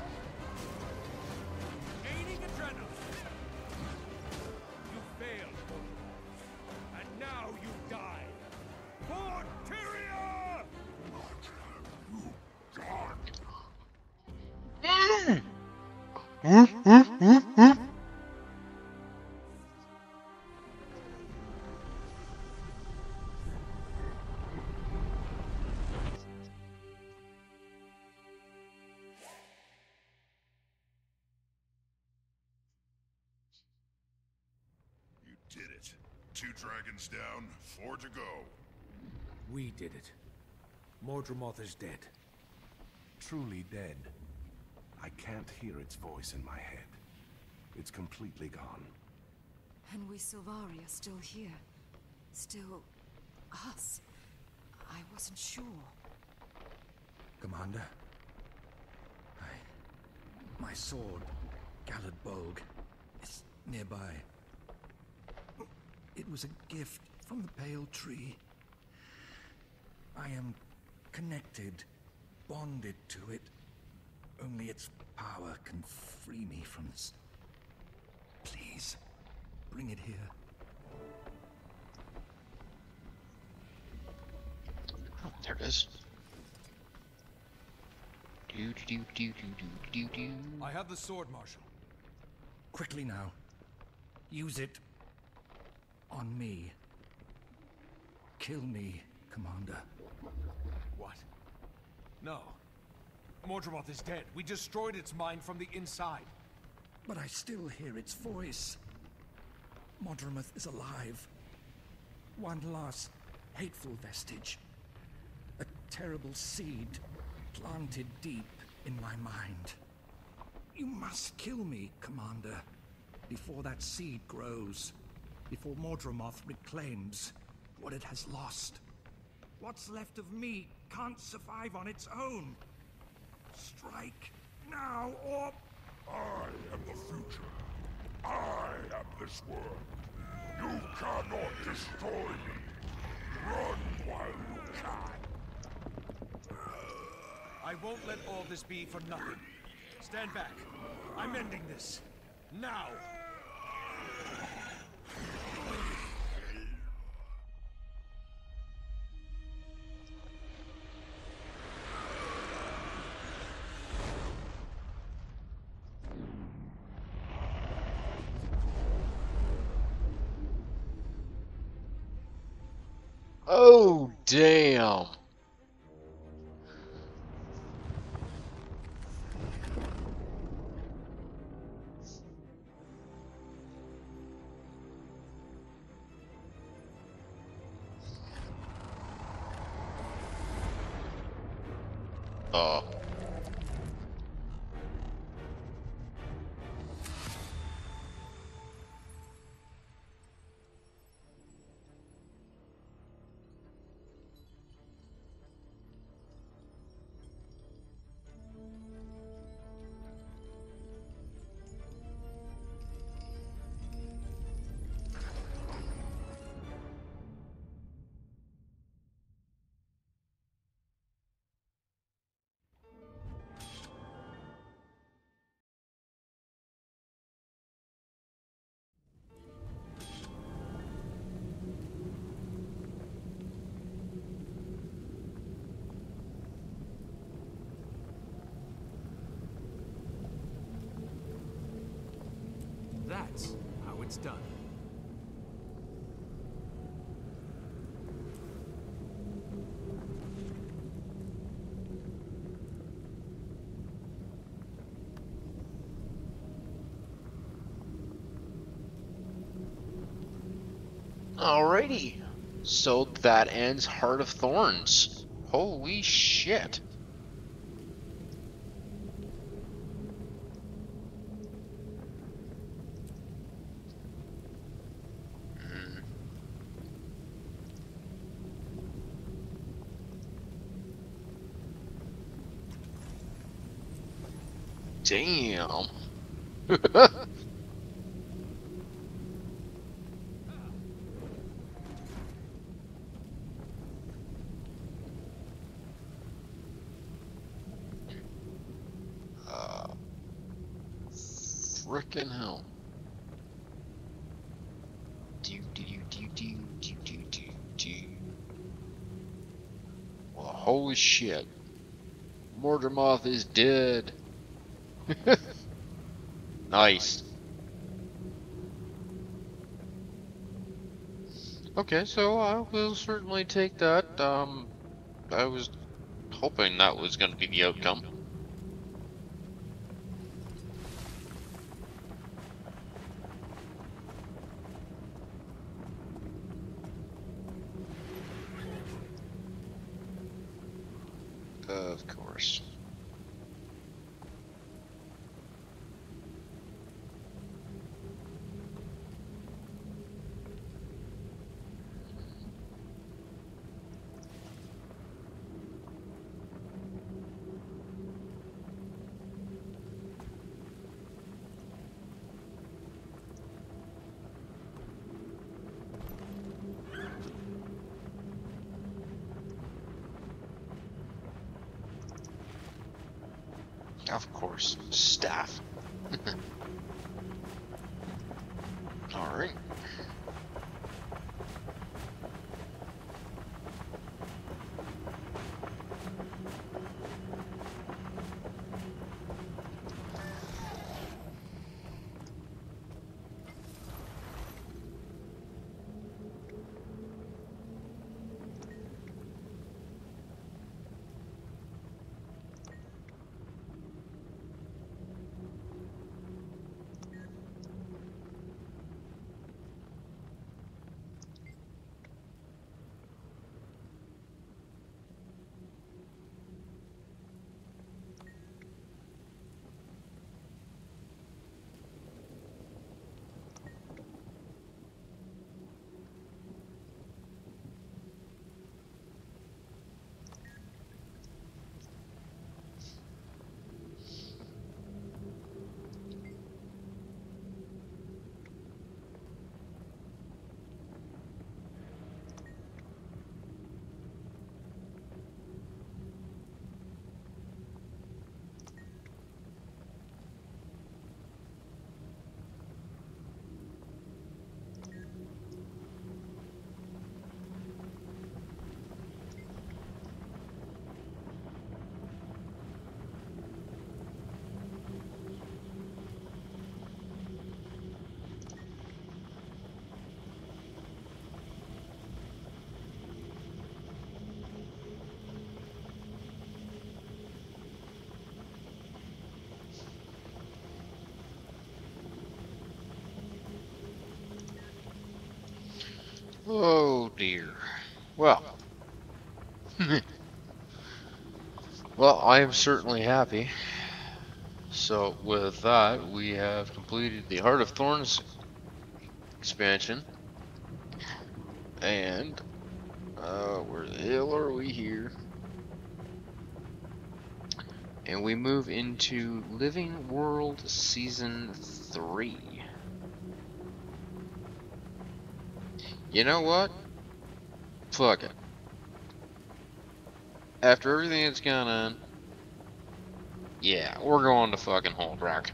Gaining adrenaline! You failed, Voldemort. And now you die! For Tyria! You did it. 2 dragons down, 4 to go. We did it. Mordremoth is dead. Truly dead. I can't hear its voice in my head. It's completely gone. And we Sylvari are still here. Still... us. I wasn't sure. Commander? My sword, Galad Bolg, is nearby. It was a gift from the Pale Tree. I am connected, bonded to it. Only its power can free me from this. Please, bring it here. Oh, there it is. Do. I have the sword, Marshal. Quickly now. Use it on me. Kill me, Commander. What? No. Mordremoth is dead. We destroyed its mind from the inside. But I still hear its voice. Mordremoth is alive. One last hateful vestige. A terrible seed planted deep in my mind. You must kill me, Commander, before that seed grows. Before Mordremoth reclaims what it has lost. What's left of me can't survive on its own. Strike now or... I am the future. I am this world. You cannot destroy me. Run while you can. I won't let all this be for nothing. Stand back. I'm ending this. Now! Oh, damn. That's how it's done. Alrighty. So that ends Heart of Thorns. Holy shit. Damn. frickin' hell. Do. Well, holy shit. Mordramoth is dead. Nice. Okay, so I will certainly take that. I was hoping that was going to be the outcome. Of course. Of course, staff. Alright. Oh dear. Well. Well, I am certainly happy. So with that, we have completed the Heart of Thorns expansion. And, where the hell are we here? And we move into Living World Season 3. You know what? Fuck it. After everything that's gone on, yeah, we're going to fucking Holdrak.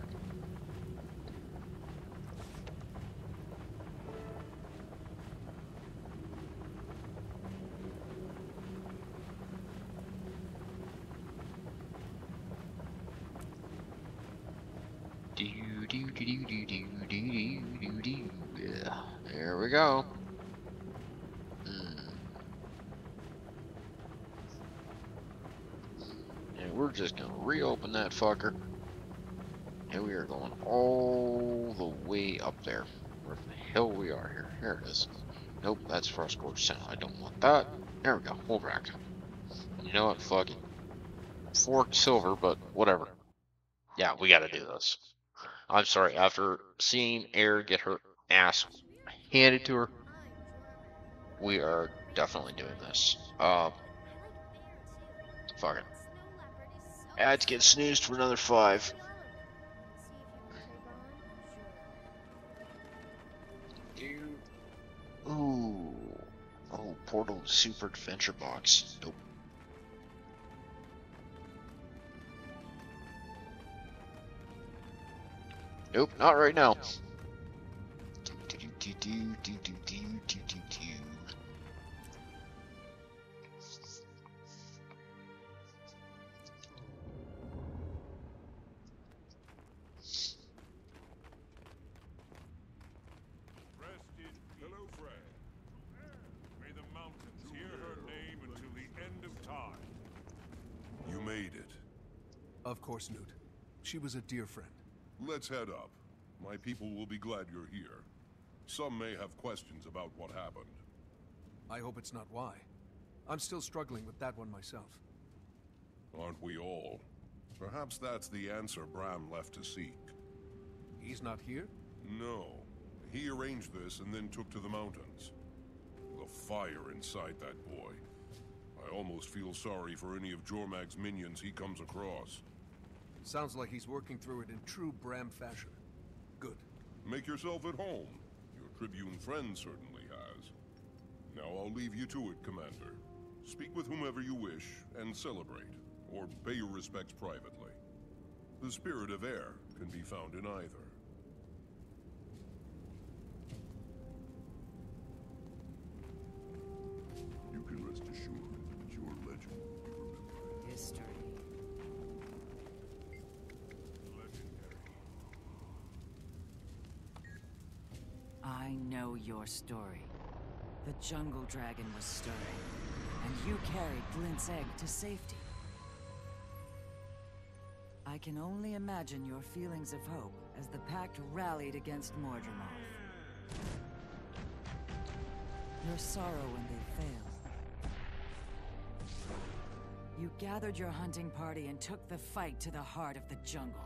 Yeah, there we go. And we're just gonna reopen that fucker. And we are going all the way up there. Where the hell we are here. Here it is. Nope, that's Frostgorge Center. I don't want that. There we go. Holdrak. You know what? Fuck it. 4 silver, but whatever. Yeah, we gotta do this. I'm sorry, after seeing Air get her ass handed to her, we are definitely doing this. Fuck it. Ads get snoozed for another 5. Ooh. Oh, Portal Super Adventure Box. Nope. Nope, not right now. Hello, Fred. May the mountains hear her name until the end of time. You made it. Of course, Newt. She was a dear friend. Let's head up. My people will be glad you're here. Some may have questions about what happened. I hope it's not why. I'm still struggling with that one myself. Aren't we all? Perhaps that's the answer Bram left to seek. He's not here? No. He arranged this and then took to the mountains. The fire inside that boy. I almost feel sorry for any of Jormag's minions he comes across. Sounds like he's working through it in true Bram fashion. Good. Make yourself at home. Your Tribune friend certainly has. Now I'll leave you to it, Commander. Speak with whomever you wish, and celebrate. Or pay your respects privately. The spirit of air can be found in either. You can rest assured that your legend will be remembered. History. I know your story. The jungle dragon was stirring, and you carried Glint's egg to safety. I can only imagine your feelings of hope as the Pact rallied against Mordremoth. Your sorrow when they failed. You gathered your hunting party and took the fight to the heart of the jungle.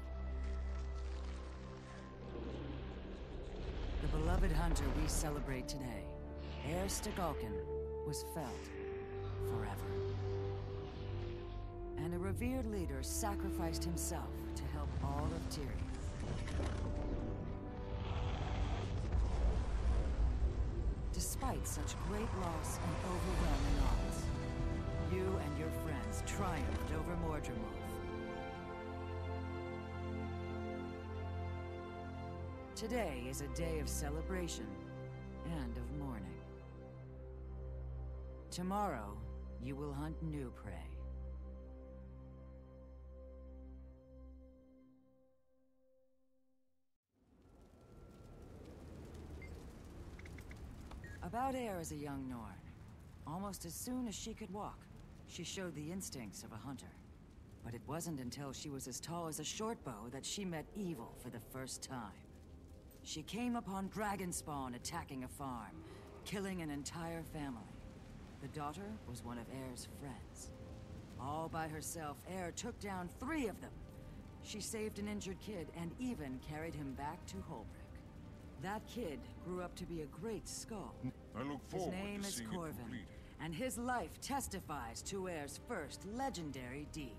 The beloved hunter we celebrate today, Eir Stegalkin, was felled forever. And a revered leader sacrificed himself to help all of Tyrion. Despite such great loss and overwhelming odds, you and your friends triumphed over Mordremoth. Today is a day of celebration and of mourning. Tomorrow, you will hunt new prey. About Eir as a young Norn. Almost as soon as she could walk, she showed the instincts of a hunter. But it wasn't until she was as tall as a shortbow that she met evil for the first time. She came upon Dragonspawn attacking a farm, killing an entire family. The daughter was one of Eir's friends. All by herself, Eir took down 3 of them. She saved an injured kid and even carried him back to Holbrook. That kid grew up to be a great skull. I look His forward name to is seeing it Corvin, completed. and his life testifies to Eir's first legendary deed.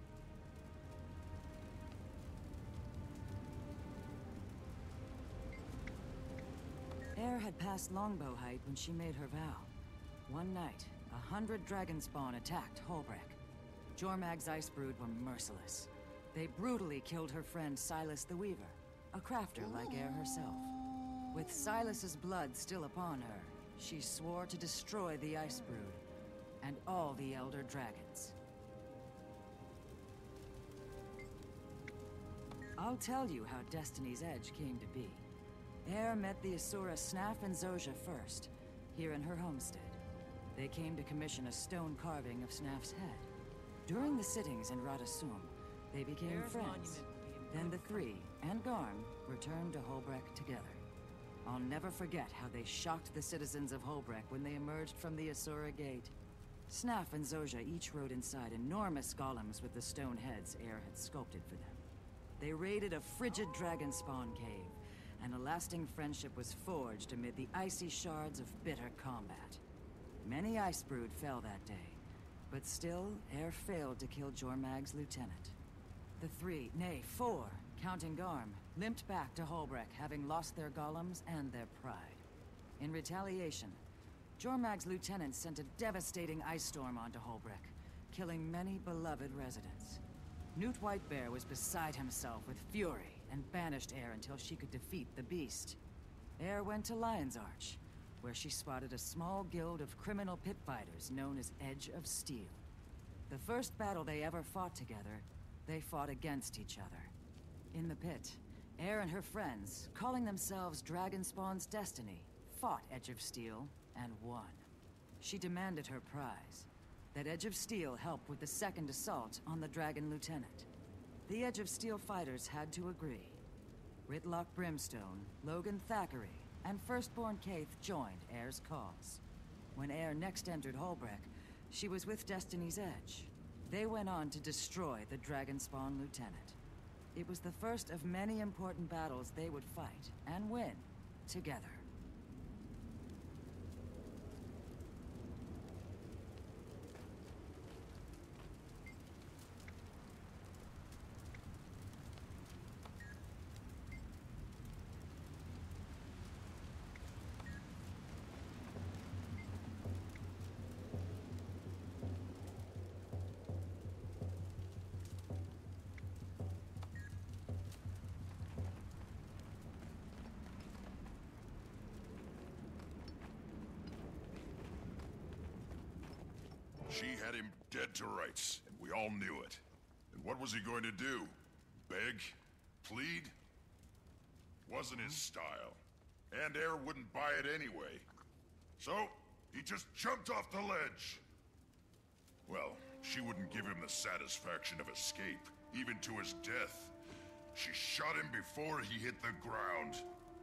Eir had passed longbow height when she made her vow. One night, 100 Dragonspawn attacked Holbrook. Jormag's Icebrood were merciless. They brutally killed her friend Silas the Weaver, a crafter like Eir herself. With Silas's blood still upon her, she swore to destroy the Icebrood and all the Elder Dragons. I'll tell you how Destiny's Edge came to be. Eir met the Asura Snaf and Zojja first, here in her homestead. They came to commission a stone carving of Snaf's head. During the sittings in Radasum, they became friends. Then the 3, and Garm, returned to Holbrook together. I'll never forget how they shocked the citizens of Holbrook when they emerged from the Asura Gate. Snaf and Zojja each rode inside enormous golems with the stone heads Eir had sculpted for them. They raided a frigid Dragonspawn cave, and a lasting friendship was forged amid the icy shards of bitter combat. Many Icebrood fell that day, but still, Eir failed to kill Jormag's lieutenant. The 3, nay, 4, counting Garm, limped back to Holbrook, having lost their golems and their pride. In retaliation, Jormag's lieutenant sent a devastating ice storm onto Holbrook, killing many beloved residents. Newt Whitebear was beside himself with fury and banished Air until she could defeat the beast. Air went to Lion's Arch, where she spotted a small guild of criminal pit fighters known as Edge of Steel. The first battle they ever fought together, they fought against each other. In the pit, Air and her friends, calling themselves Dragonspawn's Destiny, fought Edge of Steel and won. She demanded her prize, that Edge of Steel help with the second assault on the Dragon Lieutenant. The Edge of Steel fighters had to agree. Rytlock Brimstone, Logan Thackeray, and Firstborn Kaith joined Air's cause. When Air next entered Holbreck, she was with Destiny's Edge. They went on to destroy the Dragonspawn Lieutenant. It was the first of many important battles they would fight, and win, together. She had him dead to rights, and we all knew it. And what was he going to do? Beg? Plead? Wasn't his style. And Air wouldn't buy it anyway. So, he just jumped off the ledge. Well, she wouldn't give him the satisfaction of escape, even to his death. She shot him before he hit the ground.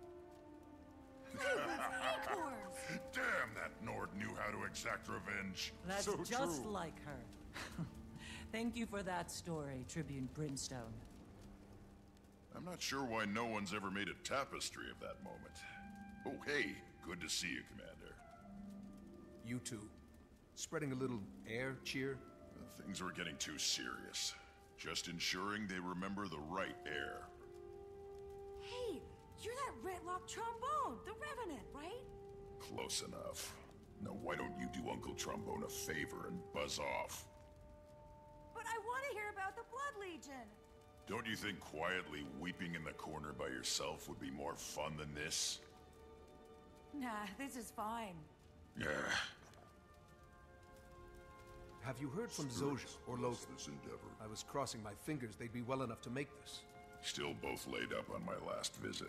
Damn, that Nord knew how to exact revenge. That's so just true. like her. Thank you for that story, Tribune Brimstone. I'm not sure why no one's ever made a tapestry of that moment. Oh, hey, good to see you, Commander. You too. Spreading a little air cheer? Things were getting too serious. Just ensuring they remember the right Air. Hey, you're that Rytlock Trombone, the Revenant, right? Close enough. Now why don't you do Uncle Trombone a favor and buzz off? But I want to hear about the Blood Legion. Don't you think quietly weeping in the corner by yourself would be more fun than this? Nah, this is fine. Yeah. Have you heard from Zojja or Logan? I was crossing my fingers they'd be well enough to make this. Still both laid up on my last visit.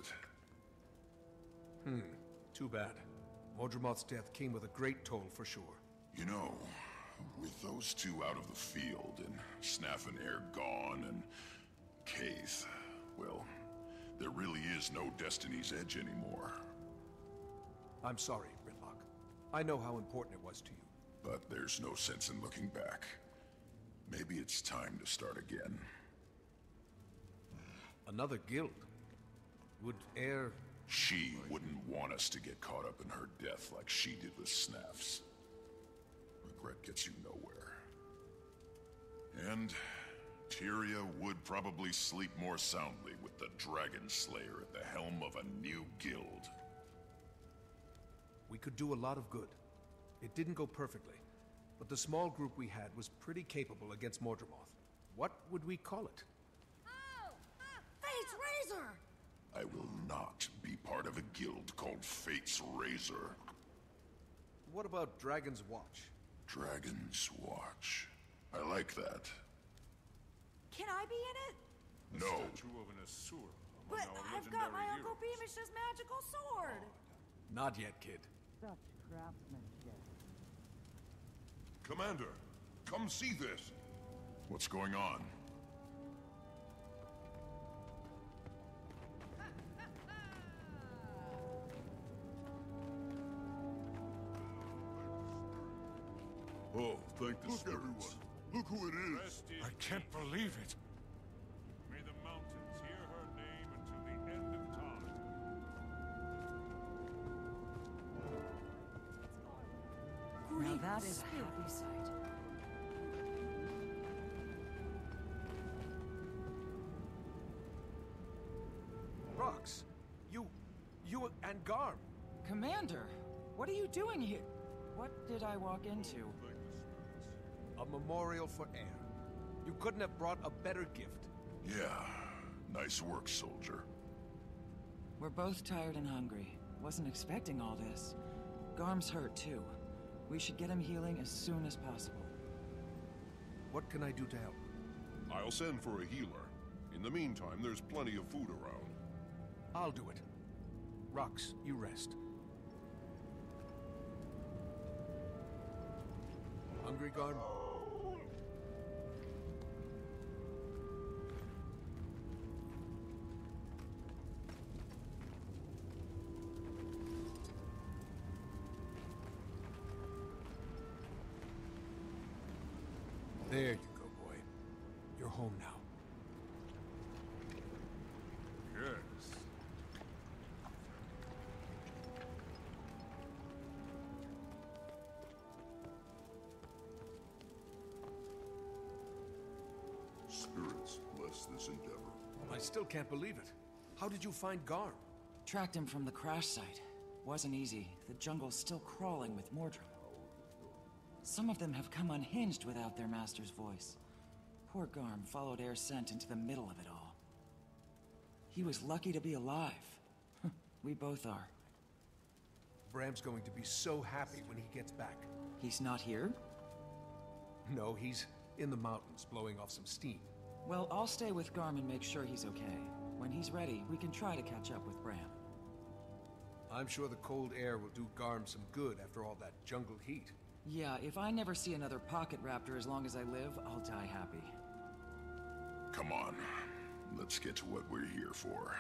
Too bad. Mordremoth's death came with a great toll for sure. You know, with those two out of the field, and Snaff and Air gone, and Kaith, well, there really is no Destiny's Edge anymore. I'm sorry, Rytlock. I know how important it was to you. But there's no sense in looking back. Maybe it's time to start again. Another guild? Would Air... She wouldn't want us to get caught up in her death like she did with Snaff's. Regret gets you nowhere. And Tyria would probably sleep more soundly with the Dragon Slayer at the helm of a new guild. We could do a lot of good. It didn't go perfectly, but the small group we had was pretty capable against Mordremoth. What would we call it? Fate's Razor! I will not be part of a guild called Fate's Razor. What about Dragon's Watch? Dragon's Watch. I like that. Can I be in it? No. But I've got my Uncle Beamish's magical sword! Not yet, kid. Such craftsmanship. Commander, come see this. What's going on? Oh, thank the spirits. Everyone, look who it is. I can't believe it. May the mountains hear her name until the end of time. Now that is a happy sight. Rox, you and Garm. Commander, what are you doing here? What did I walk into? A memorial for Air. You couldn't have brought a better gift. Yeah, Nice work, soldier. We're both tired and hungry. Wasn't expecting all this. Garm's hurt, too. We should get him healing as soon as possible. What can I do to help? I'll send for a healer. In the meantime, there's plenty of food around. I'll do it. Rux, you rest. Hungry, Garm? There you go, boy. You're home now. Yes. Spirits bless this endeavor. I still can't believe it. How did you find Garm? Tracked him from the crash site. Wasn't easy. The jungle's still crawling with Mordrum. Some of them have come unhinged without their master's voice. Poor Garm followed Air Scent into the middle of it all. He was lucky to be alive. We both are. Bram's going to be so happy when he gets back. He's not here? No, he's in the mountains blowing off some steam. Well, I'll stay with Garm and make sure he's okay. When he's ready, we can try to catch up with Bram. I'm sure the cold air will do Garm some good after all that jungle heat. Yeah, if I never see another pocket raptor as long as I live, I'll die happy. Come on. Let's get to what we're here for.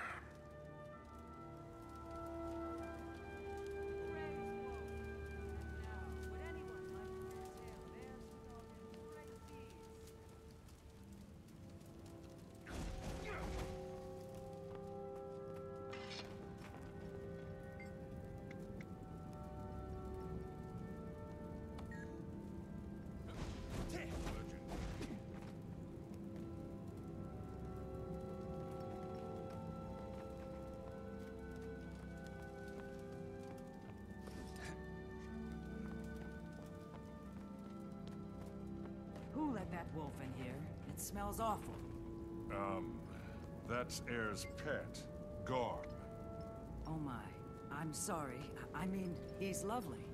Who let that wolf in here? It smells awful. That's Air's pet, Garm. Oh my. I'm sorry. I mean, he's lovely.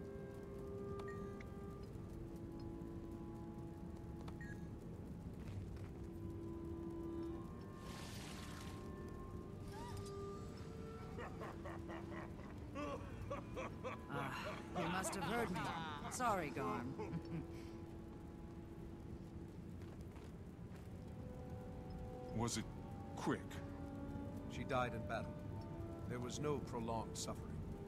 You must have heard me. Sorry, Garm. Was it quick? She died in battle. There was no prolonged suffering.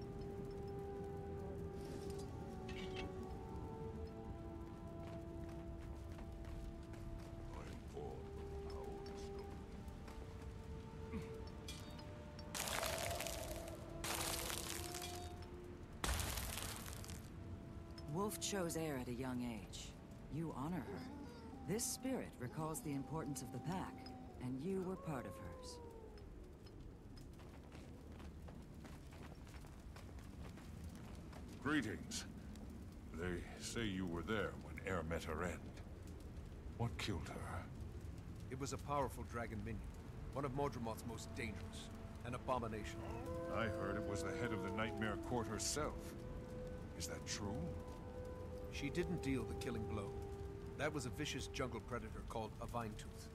Wolf chose Air at a young age. You honor her. This spirit recalls the importance of the pack, and you were part of hers. Greetings. They say you were there when Air met her end. What killed her? It was a powerful dragon minion. One of Mordremoth's most dangerous. An abomination. I heard it was the head of the Nightmare Court herself. Is that true? She didn't deal the killing blow. That was a vicious jungle predator called a Vinetooth.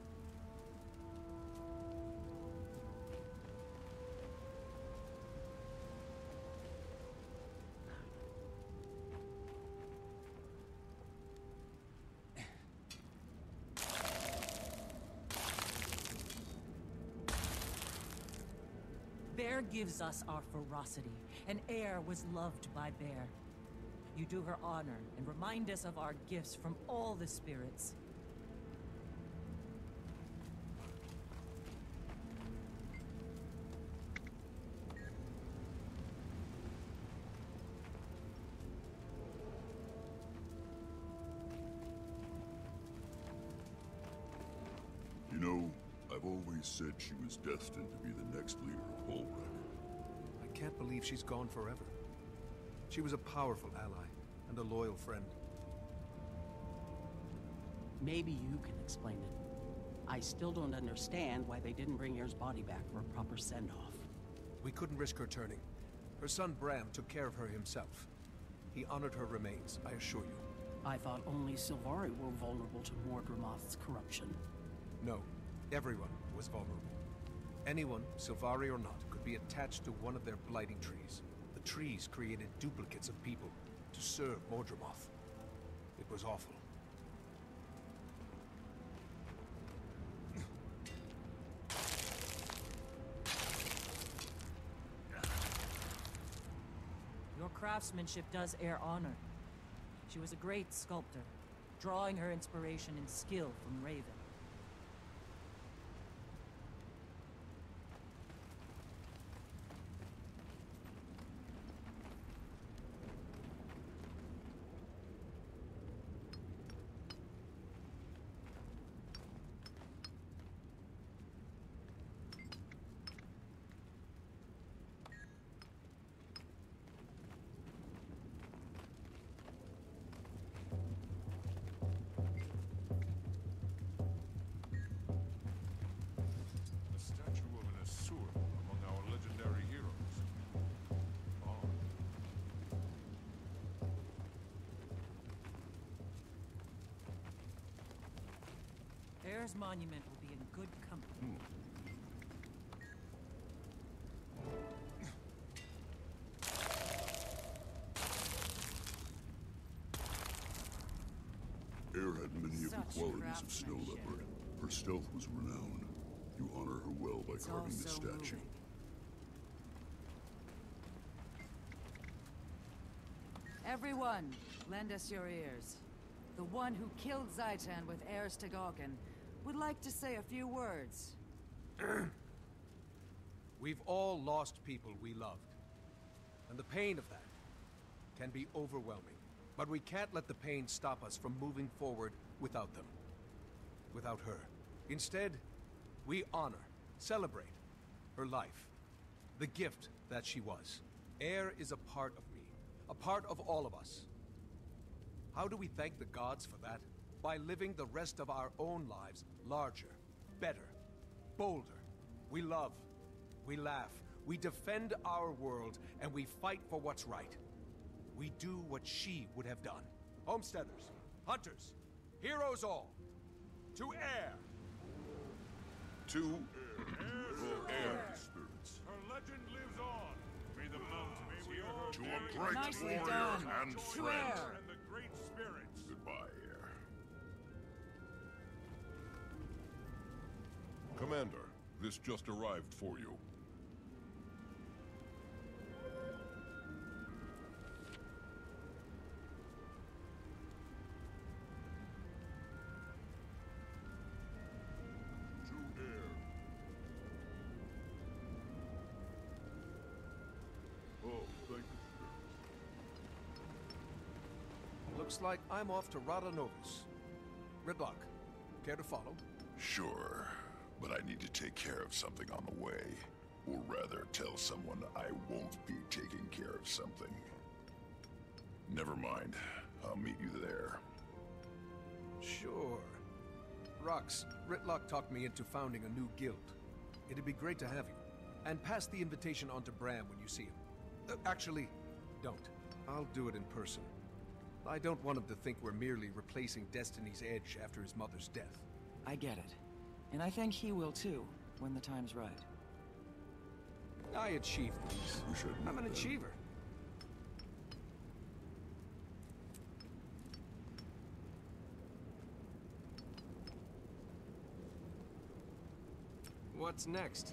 Bear gives us our ferocity, and Air was loved by Bear. You do her honor and remind us of our gifts from all the spirits. You know, I've always said she was destined to be the next leader of Holbrook. I can't believe she's gone forever. She was a powerful ally and a loyal friend. Maybe you can explain it. I still don't understand why they didn't bring Air's body back for a proper send-off. We couldn't risk her turning. Her son Bram took care of her himself. He honored her remains, I assure you. I thought only Sylvari were vulnerable to Mordramoth's corruption. No, everyone was vulnerable. Anyone, Sylvari or not, could be attached to one of their blighting trees. The trees created duplicates of people to serve Mordramoth. It was awful. Your craftsmanship does Air honor. She was a great sculptor, drawing her inspiration and skill from Raven. Air's monument will be in good company. Air had many of the qualities of Snow Leopard. Her stealth was renowned. You honor her well by carving this statue. Everyone, lend us your ears. The one who killed Zaitan with Air's Tagogan would like to say a few words. We've all lost people we loved. And the pain of that can be overwhelming. But we can't let the pain stop us from moving forward without them. Without her. Instead, we honor, celebrate her life. The gift that she was. Air is a part of me. A part of all of us. How do we thank the gods for that? By living the rest of our own lives larger, better, bolder. We love, we laugh, we defend our world, and we fight for what's right. We do what she would have done. Homesteaders, hunters, heroes all, to Air! To Air. Spirits. Her legend lives on. May the mountains hear her. To a great Nicely warrior done. and To friend. Air. And the great spirits. Goodbye, Air. Commander, this just arrived for you. To Air. Oh, thank the spirits. Looks like I'm off to Rada Novus. Gridlock, care to follow? Sure, but I need to take care of something on the way. Or rather, tell someone I won't be taking care of something. Never mind. I'll meet you there. Sure. Rox, Gridlock talked me into founding a new guild. It'd be great to have you. And pass the invitation on to Bram when you see him. Actually, don't. I'll do it in person. I don't want him to think we're merely replacing Destiny's Edge after his mother's death. I get it. And I think he will too, when the time's right. I achieve things. I'm an achiever. What's next?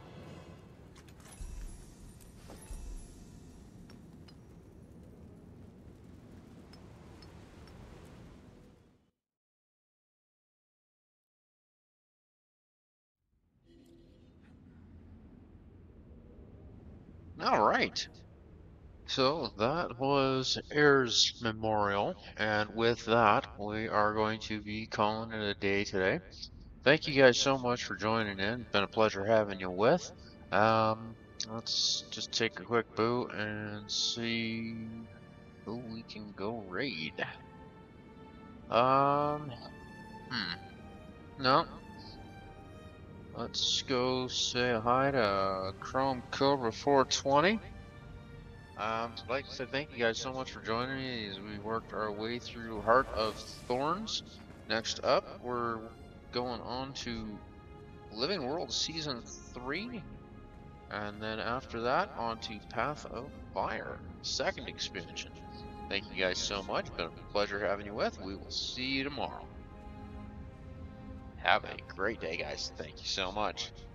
All right. So that was Air's Memorial, and with that, we are going to be calling it a day today. Thank you guys so much for joining in. It's been a pleasure having you with. Let's just take a quick boot and see who we can go raid. No. Let's go say hi to Chrome Cobra 420. I'd like to say thank you guys so much for joining me as we worked our way through Heart of Thorns. Next up, we're going on to Living World Season 3. And then after that, on to Path of Fire, second expansion. Thank you guys so much. Been a pleasure having you with. We will see you tomorrow. Have a great day, guys. Thank you so much.